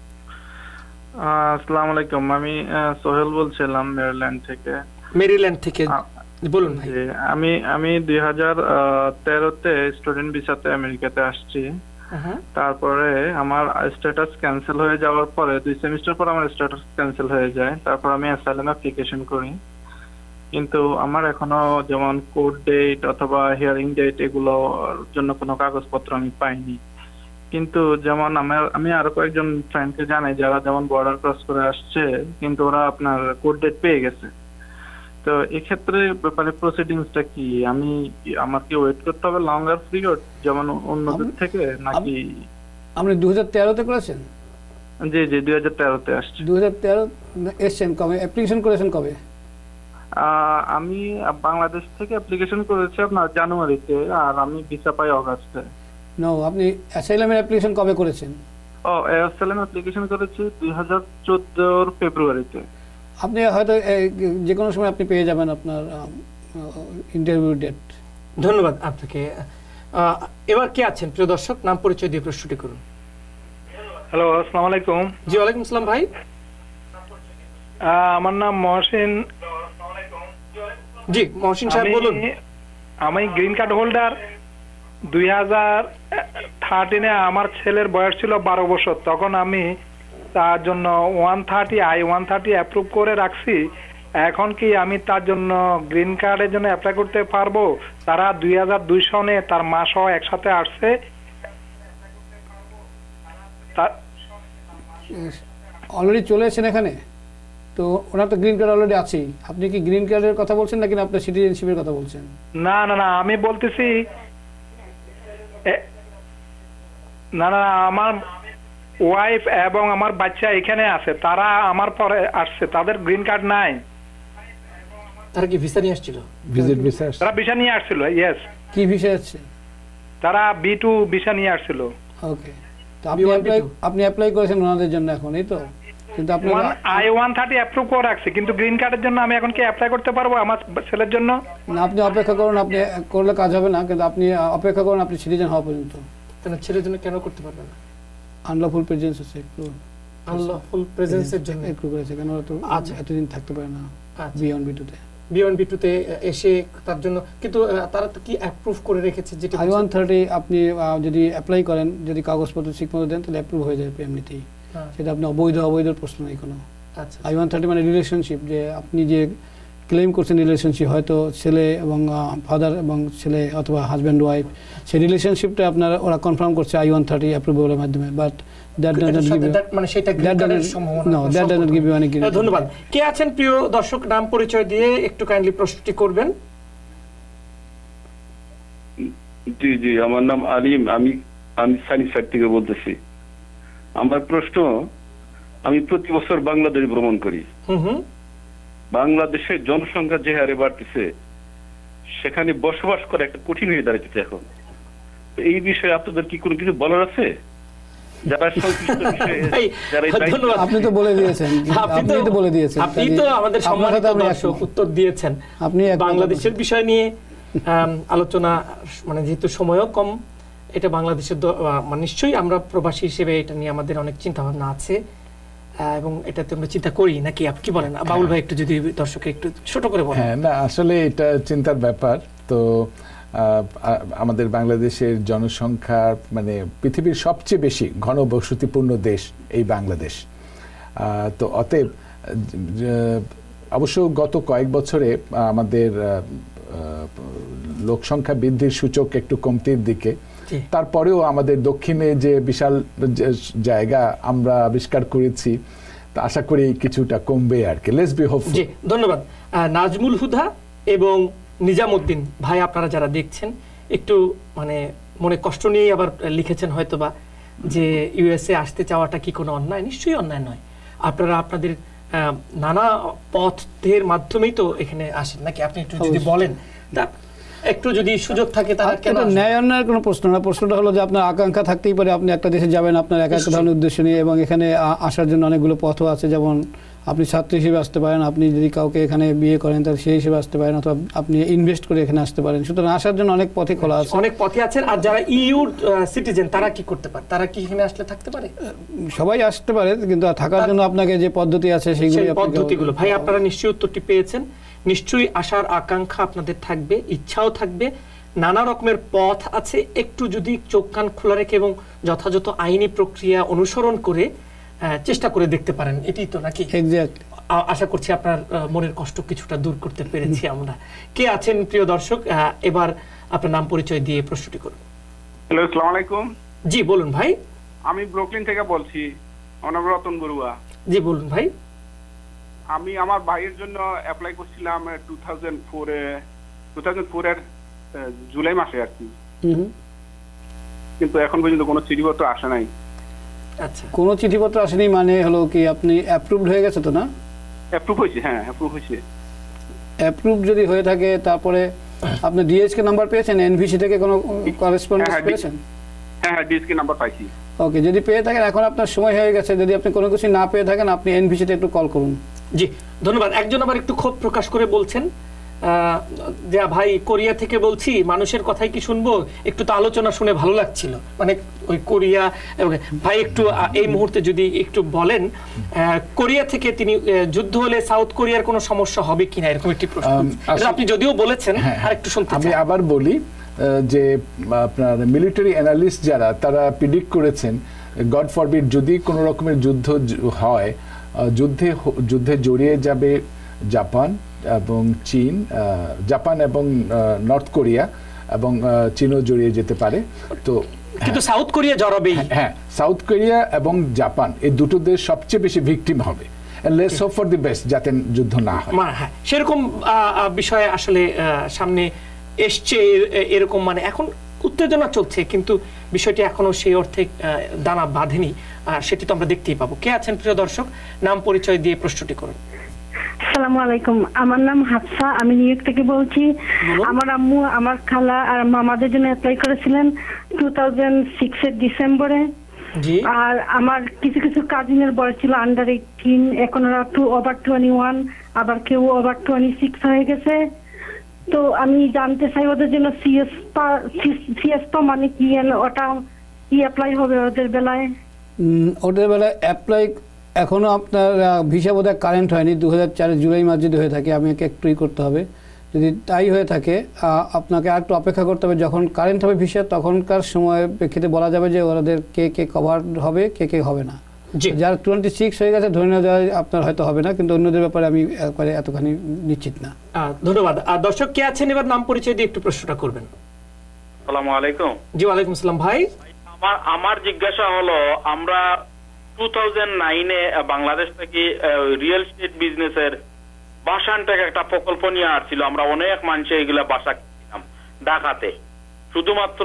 আসসালামু আলাইকুম, আমি সোহেল বলছিলাম মেরিল্যান্ড থেকে। বলুন ভাই। আমি 2013-তে স্টুডেন্ট ভিসাতে আমেরিকাতে আসছি। তারপরে আমার স্ট্যাটাস ক্যান্সেল হয়ে যাওয়ার পরে 2 সেমিস্টার পর আমার স্ট্যাটাস ক্যান্সেল হয়ে যায়। তারপর আমি অ্যাসাইলাম অ্যাপ্লিকেশন করি, কিন্তু আমার এখনো যেমন কোর্ট ডেট অথবা হিয়ারিং ডেট এগুলোর জন্য কোনো কাগজপত্র আমি পাইনি। কিন্তু যেমন আমি আরো কয়েকজন ফ্রেন্ডকে জানাই যারা যেমন বর্ডার ক্রস করে আসছে, কিন্তু ওরা আপনার কোর্ট ডেট পেয়ে গেছে। তো এক্ষেত্রে ব্যাপারে প্রসিডিংসটা কি? আমার কি ওয়েট করতে হবে লঙ্গার পিরিয়ড যেমন অন্যদের থেকে, নাকি? আপনি 2013-তে করেছেন? জি 2013-তে আসছি। 2013 এসেছেন কবে? অ্যাপ্লিকেশন করেছেন কবে? আমি বাংলাদেশ থেকে অ্যাপ্লিকেশন করেছি আপনার জানুয়ারিতে, আর আমি ভিসা পাই অগাস্টে। নো, আপনি অ্যাসাইলামের অ্যাপ্লিকেশন কবে করেছেন? অ্যাসাইলাম অ্যাপ্লিকেশন করেছি 2014 ফেব্রুয়ারিতে। আপনি হয়তো যে কোনো সময় আপনি পেয়ে যাবেন আপনার ইন্টারভিউ ডেট। ধন্যবাদ আপনাকে। এবার কে আছেন প্রিয় দর্শক, নাম পরিচয় দিয়ে প্রশ্নটি করুন। হ্যালো, আসসালামু আলাইকুম। জি ওয়ালাইকুম আসসালাম ভাই। আমার নাম মহসিন। জি মহসিন সাহেব বলুন। আমি গ্রিন কার্ড হোল্ডার। 2013-এ আমার ছেলের বয়স ছিল 12 বছর, তখন আমি তার জন্য 130 অ্যাপ্রুভ করে রাখছি। এখন কি আমি তার জন্য গ্রিন কার্ডের জন্য অ্যাপ্লাই করতে পারবো? তারা 2002 সনে তার মা সহ একসাথে আসছে। অলরেডি চলে এসেছেন এখানে, তো ওনার তো গ্রিন কার্ড অলরেডি আছেই। আপনি কি গ্রিন কার্ডের কথা বলছেন নাকি আপনার সিটিজেনশিপের কথা বলছেন? না, আমি বলতেছি না, আমার ওয়াইফ এবং আমার বাচ্চা এখানে আছে, তারা আমার পরে আসছে, তাদের গ্রিন কার্ড নাই। তারা কি ভিসা নিয়ে আসছিল? Visit visa. তারা ভিসা নিয়ে আসছিল। ইয়েস। কি ভিসা আছে? তারা B2 ভিসা নিয়ে আসছিল। ওকে, তো আপনি অ্যাপ্লাই করেছেন ওনাদের জন্য এখন, এই তো? কিন্তু আপনারা I-130 অ্যাপ্রুভ করে রাখছি, কিন্তু গ্রিন কার্ডের জন্য আমি এখন কি অ্যাপ্লাই করতে পারবো আমার ছেলের জন্য? না, আপনি অপেক্ষা করুন, আপনি করলে কাজ হবে না, কিন্তু আপনি অপেক্ষা করুন আপনি সিটিজেন হওয়া পর্যন্ত। কেন ছেলের জন্য কেন করতে পারবেন না? আনলফুল প্রেজেন্স আছে, একটু আনলফুল প্রেজেন্সের জন্য একটু করেছে, কেন তো এতদিন থাকতে পারে না বিয়ন্ড বিটুতে। বিয়ন্ড বিটুতে এসে তার জন্য, কিন্তু তারা তো কি অ্যাপ্রুভ করে রেখেছে যেটা I-130 আপনি যদি অ্যাপ্লাই করেন, যদি কাগজপত্র ঠিকমতো দেন তাহলে অ্যাপ্রুভ হয়ে যাবে এমনিতেই। সেটা আপনি অবৈধ প্রশ্ন নেই কোনো। আচ্ছা, I-130 মানে রিলেশনশিপ, যে আপনি যে ক্লেম করছেন রিলেশনশিপ, হয়তো ছেলে এবং ফাদার এবং ছেলে অথবা হাজব্যান্ড ওয়াইফ, সেই রিলেশনশিপটা আপনার ওরা কনফার্ম করছে I-130 অ্যাপ্রুভালের মাধ্যমে। But that doesn't give you, মানে সেটা গ্রিন কার্ডের সম্ভাবনা, no that doesn't give you any green. ধন্যবাদ। কে আছেন প্রিয় দর্শক, নাম পরিচয় দিয়ে একটু কাইন্ডলি প্রশ্নটি করবেন। জি জি, আমার নাম আলিম, আমি সানি সাইড থেকে বলতেছি। আমার প্রশ্ন, আমি প্রতি বছর বাংলাদেশ ভ্রমণ করি। বাংলাদেশের জনসংখ্যা যে হারে বাড়তেছে, সেখানে বসবাস করা একটা কঠিন হয়ে দাঁড়াচ্ছে এখন। এই বিষয়ে আপনাদের কি কোনো কিছু বলার আছে? যারা সংশ্লিষ্ট বিষয়ে, আপনি তো বলে দিয়েছেন, আপনি তো আমাদের সম্মানিত দর্শক উত্তর দিয়েছেন। আপনি বাংলাদেশের বিষয় নিয়ে আলোচনা, মানে যেহেতু সময়ও কম, এটা বাংলাদেশের মানে নিশ্চয়ই আমরা প্রবাসী হিসেবে এটা নিয়ে আমাদের অনেক চিন্তা ভাবনা আছে এবং এটাতে আমরা চিন্তা করি, নাকি আপনি কি বলেন? বাউল ভাই একটু যদি দর্শককে একটু ছোট করে বলেন। হ্যাঁ, না আসলে এটা চিন্তার ব্যাপার। তো আমাদের বাংলাদেশের জনসংখ্যা মানে পৃথিবীর সবচেয়ে বেশি ঘনবসতিপূর্ণ দেশ এই বাংলাদেশ। তো অতএব অবশ্য গত কয়েক বছরে আমাদের লোকসংখ্যা বৃদ্ধির সূচক একটু কমতির দিকে, তারপরেও আমাদের দক্ষিণে যে বিশাল জায়গা আমরা আবিষ্কার করেছি, তা আশা করি কিছুটা কমবে আর কি। Let's be hopeful. জি, ধন্যবাদ। নাজমুল হুদা এবং নিজামউদ্দিন ভাই, আপনারা যারা দেখছেন, একটু মানে মনে কষ্ট নিয়েই আবার লিখেছেন হয়তোবা যে ইউএসএ আসতে চাওয়াটা কি কোনো অন্যায়? নিশ্চয়ই অন্যায় নয়। আপনারা আপনাদের নানা পথের মাধ্যমেই তো এখানে আসেন, নাকি? আপনি একটু যদি বলেন, একটু যদি সুযোগ থাকে, তারা কেন? ন্যায় অন্যায়ের কোনো প্রশ্ন না। প্রশ্নটা হলো যে আপনার আকাঙ্ক্ষা থাকতেই পারে, আপনি একটা দেশে যাবেন আপনার এক ধরনের উদ্দেশ্য নিয়ে, এবং এখানে আসার জন্য অনেকগুলো পথও আছে। যেমন আপনি ছাত্র হিসেবে আসতে পারেন, আপনি যদি কাউকে এখানে বিয়ে করেন তাহলে সেই হিসেবে আসতে পারেন, অথবা আপনি ইনভেস্ট করে এখানে আসতে পারেন। সুতরাং আসার জন্য অনেক পথে খোলা আছে, অনেক পথে আছেন। আর যারা ইইউ সিটিজেন, তারা কি করতে পারে? তারা কি এখানে আসলে থাকতে পারে? সবাই আসতে পারে, কিন্তু থাকার জন্য আপনাকে যে পদ্ধতি আছে সেইগুলো পদ্ধতিগুলো, ভাই আপনারা নিশ্চয়ই উত্তরটি পেয়েছেন। নিশ্চয়ই আসার আকাঙ্ক্ষা আপনাদের থাকবে, ইচ্ছাও থাকবে, নানা রকমের পথ আছে। একটু যদি চোখ কান খোলা রেখে এবং যথাযথ আইনি প্রক্রিয়া অনুসরণ করে চেষ্টা করে দেখতে পারেন, এটাই তো, নাকি? এক্স্যাক্টলি। আশা করছি আপনার মনের কষ্ট কিছুটা দূর করতে পেরেছি আমরা। কে আছেন প্রিয় দর্শক, এবার আপনার নাম পরিচয় দিয়ে প্রশ্নটি করুন। হ্যালো, আসসালামু আলাইকুম। জি বলুন ভাই। আমি ব্রুকলিন থেকে বলছি, অনবরতন বড়ুয়া। জি বলুন ভাই। আমি আমার ভাইয়ের জন্য অ্যাপ্লাই করছিলাম 2004 এর জুলাই মাসে আর কি, কিন্তু এখন পর্যন্ত কোনো চিঠিপত্র আসে নাই। আচ্ছা, কোনো চিঠিপত্র আসেনি মানে হলো কি আপনি অ্যাপ্রুভড হয়ে গেছে তো? না, অ্যাপ্রুভ হয়েছে। হ্যাঁ, অ্যাপ্রুভ হয়েছে। অ্যাপ্রুভ যদি হয়ে থাকে, তারপরে আপনি ডিএসকে নাম্বার পেয়েছেন? এনভিসি থেকে কোনো করেসপন্ডেন্স পেয়েছেন? হ্যাঁ, ডিএসকে নাম্বার পাইছি। ওকে, যদি পেয়ে থাকেন এখন আপনার সময় হয়ে গেছে। যদি আপনি কোনো কিছু না পেয়ে থাকেন, আপনি এনভিসিতে একটু কল করুন। জি ধন্যবাদ। একজন আবার একটু ক্ষোভ প্রকাশ করে বলছেন যে ভাই কোরিয়া থেকে বলছি, মানুষের কথাই কি শুনবো, একটু তো আলোচনা শুনে ভালো লাগছিল, মানে ওই কোরিয়া। ভাই একটু এই মুহূর্তে যদি একটু বলেন, কোরিয়া থেকে তিনি যুদ্ধ হলে সাউথ কোরিয়ার কোনো সমস্যা হবে কিনা, এরকম একটি প্রশ্ন। আপনি যদিও বলেছেন, আর একটু শুনতে চাই। আমি আবার বলি যে আপনার মিলিটারি অ্যানালিস্ট যারা, তারা প্রেডিক্ট করেছেন গড ফরবিড যদি কোনো রকমের যুদ্ধ হয়, যুদ্ধে জড়িয়ে যাবে জাপান এবং চীন, জাপান এবং নর্থ কোরিয়া, এবং চীনও জড়িয়ে যেতে পারে। তো কিন্তু সাউথ কোরিয়া জড়াবে। হ্যাঁ, সাউথ কোরিয়া এবং জাপান এই দুটো দেশ সবচেয়ে বেশি ভিকটিম হবে। Let's hope for the best, যাতে যুদ্ধ না হয়। হ্যাঁ, সেরকম বিষয় আসলে সামনে এসছে, এরকম মানে এখন উত্তেজনা চলছে, কিন্তু বিষয়টি এখনো সেই অর্থে দানা বাঁধেনি, সেটি তো আমরা দেখতেই পাবো। কে আছেন প্রিয় দর্শক, নাম পরিচয় দিয়ে প্রশ্নটি করুন। আসসালামু আলাইকুম, আমার নাম হাফসা, আমি নিউ ইয়র্ক থেকে বলছি। আমার আম্মু, আমার খালা আর মামাদের জন্য অ্যাপ্লাই করেছিলেন 2006 এর ডিসেম্বরে। আর আমার কিছু কিছু কাজিনের বয়স ছিল আন্ডার 18, এখন ওরা ওভার 21, আবার কেউ ওভার 26 হয়ে গেছে। তো আমি জানতে চাই ওদের জন্য সিএস মানে কি, ওটা কি অ্যাপ্লাই হবে ওদের বেলায়? ওদের বেলায় অ্যাপ্লাই এখনো আপনার ভিসা বোধহয় কারেন্ট হয়নি, 2004 জুলাই মাস যদি হয়ে থাকে আমি একটুই করতে হবে। যদি তাই হয়ে থাকে আপনাকে আর একটু অপেক্ষা করতে হবে, যখন কারেন্ট হবে ভিসা তখনকার সময় প্রেক্ষিতে বলা যাবে যে ওদের কে কে কভার হবে কে কে হবে না। যার 26 হয়ে গেছে ধরে নেওয়া যায় আপনার হয়তো হবে না, কিন্তু অন্যদের ব্যাপারে আমি এতখানি নিশ্চিত না। ধন্যবাদ। দর্শক কে আছেন এবার নাম পরিচয় দিয়ে একটু প্রশ্নটা করবেন। আসসালামু আলাইকুম। জি ওয়ালাইকুম আসসালাম ভাই। আমার জিজ্ঞাসা হলো, আমরা 2009-এ বাংলাদেশ থেকে রিয়েল এস্টেট বিজনেসের বাসানটেক একটা প্রকল্প নিয়ে আসছিল। আমরা অনেক মানুষ এগুলা বাসা কিনলাম ঢাকাতে। শুধুমাত্র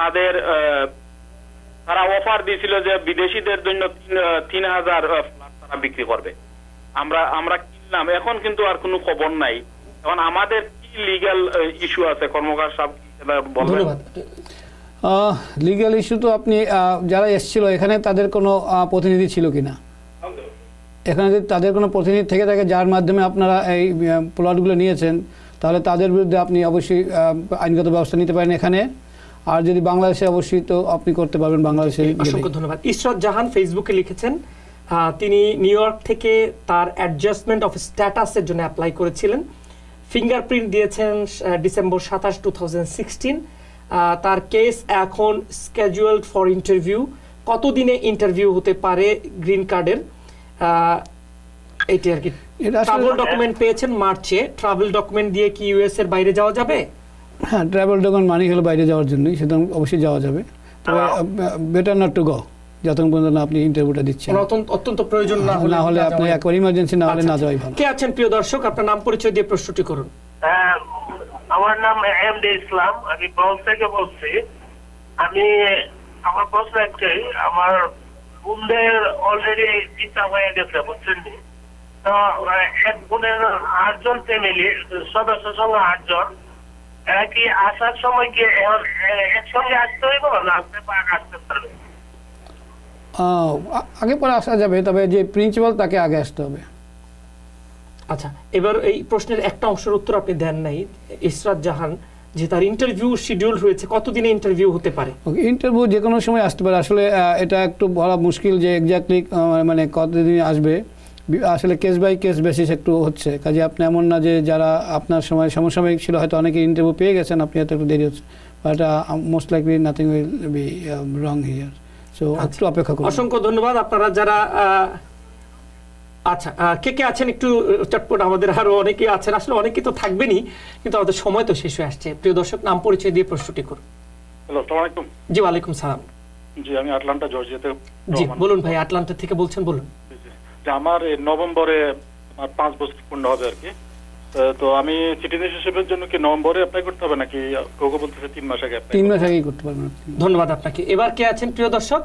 তারা অফার দিয়েছিল যে বিদেশিদের জন্য 3000 ফ্ল্যাট তারা বিক্রি করবে। আমরা কিনলাম, এখন কিন্তু আর কোনো খবর নাই। এখন আমাদের কি লিগ্যাল ইস্যু আছে? কর্মকার সাহেব বলবেন। লিগ্যাল ইস্যু তো আপনি যারা এসেছিল এখানে তাদের কোনো প্রতিনিধি ছিল কিনা, এখানে যদি তাদের কোনো প্রতিনিধি থেকে থাকে যার মাধ্যমে আপনারা এই প্লটগুলো নিয়েছেন, তাহলে তাদের বিরুদ্ধে আপনি অবশ্যই আইনগত ব্যবস্থা নিতে পারেন এখানে। আর যদি বাংলাদেশে, অবশ্যই তো আপনি করতে পারবেন বাংলাদেশে। অসংখ্য ধন্যবাদ। ইশরাত জাহান ফেসবুকে লিখেছেন তিনি নিউ ইয়র্ক থেকে তার অ্যাডজাস্টমেন্ট অফ স্ট্যাটাসের জন্য অ্যাপ্লাই করেছিলেন। ফিঙ্গারপ্রিন্ট দিয়েছেন ডিসেম্বর 27, 2016। তার কেস এখন স্কেজুয়ালড ফর ইন্টারভিউ। কতদিনে ইন্টারভিউ হতে পারে গ্রিন কার্ডের? এটি আর কি। ট্রাভেল ডকুমেন্ট পেয়েছেন মার্চে। ট্রাভেল ডকুমেন্ট দিয়ে কি ইউএস এর বাইরে যাওয়া যাবে? হ্যাঁ, ট্রাভেল ডকুমেন্ট মানে হলো বাইরে যাওয়ার জন্যই, সেটা অবশ্যই যাওয়া যাবে। তবে বেটার নট টু গো যতক্ষণ পর্যন্ত আপনি ইন্টারভিউটা দিচ্ছেন। অত্যন্ত প্রয়োজন না হলে আপনি একবার ইমার্জেন্সি না হলে না যাওয়াই ভালো। কে আছেন প্রিয় দর্শক? আপনার নাম পরিচয় দিয়ে প্রশ্নটি করুন। আমার নাম এমডি ইসলাম, আমি ব্রঙ্কস থেকে বলছি। আমার প্রশ্ন একটাই, আমার বোনদের অলরেডি চিন্তা হয়ে গেছে, বুঝছেন? তো এক বোনের 8 জন ফ্যামিলি সদস্য সঙ্গে 8 জন, এরা কি আসার সময় কি একসঙ্গে আসতে হইব না আসতে পারবে? আগে পরে আসা যাবে, তবে যে প্রিন্সিপাল তাকে আগে আসতে হবে। আচ্ছা, এবার এই প্রশ্নের একটা অংশের উত্তর আপনি দেন নাই। ইশরাত জাহান, যে তার ইন্টারভিউ শিডিউল হয়েছে, কতদিনে ইন্টারভিউ হতে পারে? ইন্টারভিউ যে কোনো সময় আসতে পারে। আসলে এটা একটু বলা মুশকিল যে এক্স্যাক্টলি মানে কতদিন আসবে। আসলে কেস বাই কেস বেসিস একটু হচ্ছে। কাজে আপনি এমন না যে যারা আপনার সময় সমসাময়িক ছিল হয়তো অনেকে ইন্টারভিউ পেয়ে গেছেন, আপনি হয়তো একটু দেরি হচ্ছে, but most likely nothing will be wrong here. So একটু অপেক্ষা করুন। অসংখ্য ধন্যবাদ। আপনারা যারা আচ্ছা কে আছেন একটু চটপট, আমাদের আরো অনেকে আছেন, আসলে অনেকে তো থাকবেনই, কিন্তু আমাদের সময় তো শেষ হয়ে আসছে। প্রিয় দর্শক, নাম পরিচয় দিয়ে প্রশ্নটি করুন। হ্যালো, আসসালামু আলাইকুম। জি ওয়ালাইকুম সালাম। জি, আমি আটলান্টা জর্জিয়া থেকে। জি বলুন ভাই, আটলান্টা থেকে বলছেন, বলুন। যে আমার নভেম্বরে 5 বছর পূর্ণ হবে আর কি। তো আমি সিটিজেনশিপের জন্য কি নভেম্বরে অ্যাপ্লাই করতে হবে নাকি কাউকে বলতেছে 3 মাস আগে? 3 মাস আগেই করতে পারবেন। ধন্যবাদ আপনাকে। এবার কে আছেন প্রিয় দর্শক?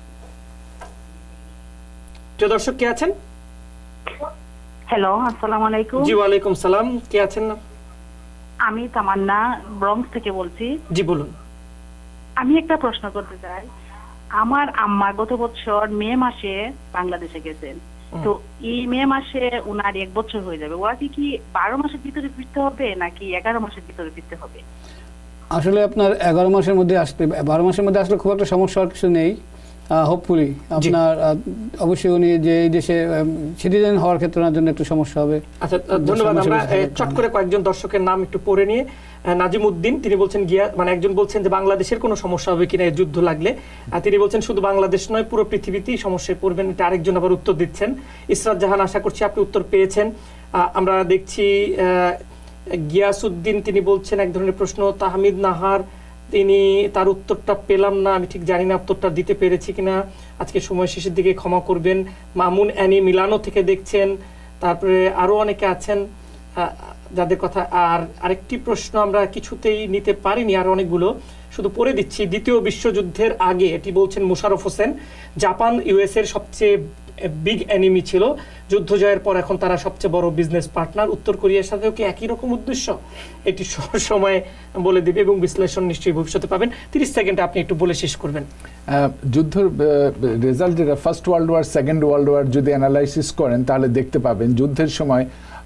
প্রিয় দর্শক কে আছেন? হ্যালো, আসসালামু আলাইকুম। জি ওয়ালাইকুম সালাম। কে আছেন? আমি তামান্না ব্রঙ্কস থেকে বলছি। জি বলুন। আমি একটা প্রশ্ন করতে চাই। আমার আম্মা গত বছর মে মাসে বাংলাদেশে গেছেন, তো এই মে মাসে ওনার 1 বছর হয়ে যাবে। ওরা কি 12 মাসের ভিতরে ফিরতে হবে নাকি 11 মাসের ভিতরে ফিরতে হবে? আসলে আপনার 11 মাসের মধ্যে আসতে, 12 মাসের মধ্যে আসলে খুব একটা সমস্যা আর কিছু নেই। হোপফুলি আপনার অবশ্যই উনি যে এই দেশে সিটিজেন হওয়ার ক্ষেত্রে ওনার জন্য একটু সমস্যা হবে। আচ্ছা ধন্যবাদ। আমরা চট করে কয়েকজন দর্শকের নাম একটু পড়ে নিয়ে, নাজিম উদ্দিন তিনি বলছেন মানে একজন বলছেন যে বাংলাদেশের কোনো সমস্যা হবে কিনা যুদ্ধ লাগলে, তিনি বলছেন শুধু বাংলাদেশ নয় পুরো পৃথিবীতেই সমস্যায় পড়বেন। এটা আরেকজন আবার উত্তর দিচ্ছেন। ইশরাত জাহান, আশা করছি আপনি উত্তর পেয়েছেন। আমরা দেখছি গিয়াসউদ্দিন তিনি বলছেন এক ধরনের প্রশ্ন। তাহমিদ নাহার তিনি তার উত্তরটা পেলাম না, আমি ঠিক জানি না উত্তরটা দিতে পেরেছি কিনা, আজকে সময় শেষের দিকে ক্ষমা করবেন। মামুন অ্যানি মিলানো থেকে দেখছেন। তারপরে আরো অনেকে আছেন যাদের কথা। আর আরেকটি প্রশ্ন আমরা কিছুতেই নিতে পারিনি, আর অনেকগুলো শুধু পড়ে দিচ্ছি। দ্বিতীয় বিশ্বযুদ্ধের আগে, এটি বলছেন মুশারফ হোসেন, জাপান ইউএস এর সবচেয়ে বিগ এনিমি ছিল, যুদ্ধ জয়ের পর এখন তারা সবচেয়ে বড় বিজনেস পার্টনার। উত্তর কোরিয়ার সাথেও কি একই রকম উদ্দেশ্য? এটি সময় বলে দিবে এবং বিশ্লেষণ নিশ্চয়ই ভবিষ্যতে পাবেন। 30 সেকেন্ডে আপনি একটু বলে শেষ করবেন। যুদ্ধের রেজাল্ট যেটা first world war, second world war যদি অ্যানালাইসিস করেন তাহলে দেখতে পাবেন যুদ্ধের সময়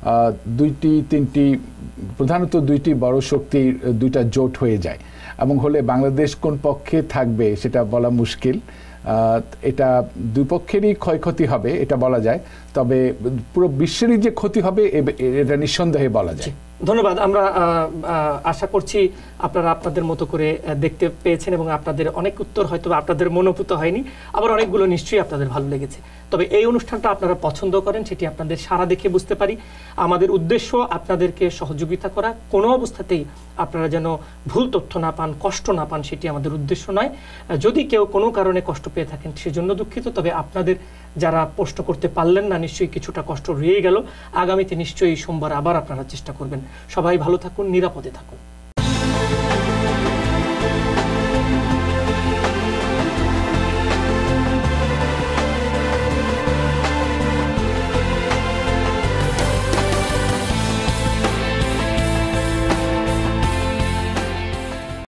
প্রধানত দুইটি বড় শক্তির দুইটা জোট হয়ে যায়, এবং হলে বাংলাদেশ কোন পক্ষে থাকবে সেটা বলা মুশকিল। এটা দুই পক্ষেরই ক্ষয়ক্ষতি হবে এটা বলা যায়, তবে পুরো বিশ্বেরই যে ক্ষতি হবে এটা নিঃসন্দেহে বলা যায়। ধন্যবাদ। আমরা আশা করছি আপনারা আপনাদের মতো করে দেখতে পেয়েছেন এবং আপনাদের অনেক উত্তর হয়তো আপনাদের মনোভূত হয়নি, আবার অনেকগুলো নিশ্চয়ই আপনাদের ভালো লেগেছে। তবে এই অনুষ্ঠানটা আপনারা পছন্দ করেন সেটি আপনাদের সারা দেখে বুঝতে পারি। আমাদের উদ্দেশ্য আপনাদেরকে সহযোগিতা করা, কোনো অবস্থাতেই আপনারা যেন ভুল তথ্য না পান, কষ্ট না পান, সেটি আমাদের উদ্দেশ্য নয়। যদি কেউ কোনো কারণে কষ্ট পেয়ে থাকেন সেজন্য দুঃখিত, তবে আপনাদের যারা প্রশ্ন করতে পারলেন না নিশ্চয়ই কিছুটা কষ্ট রয়ে গেল। আগামীতে নিশ্চয়ই সোমবার আবার আপনারা চেষ্টা করবেন। সবাই ভালো থাকুন, নিরাপদে থাকুন।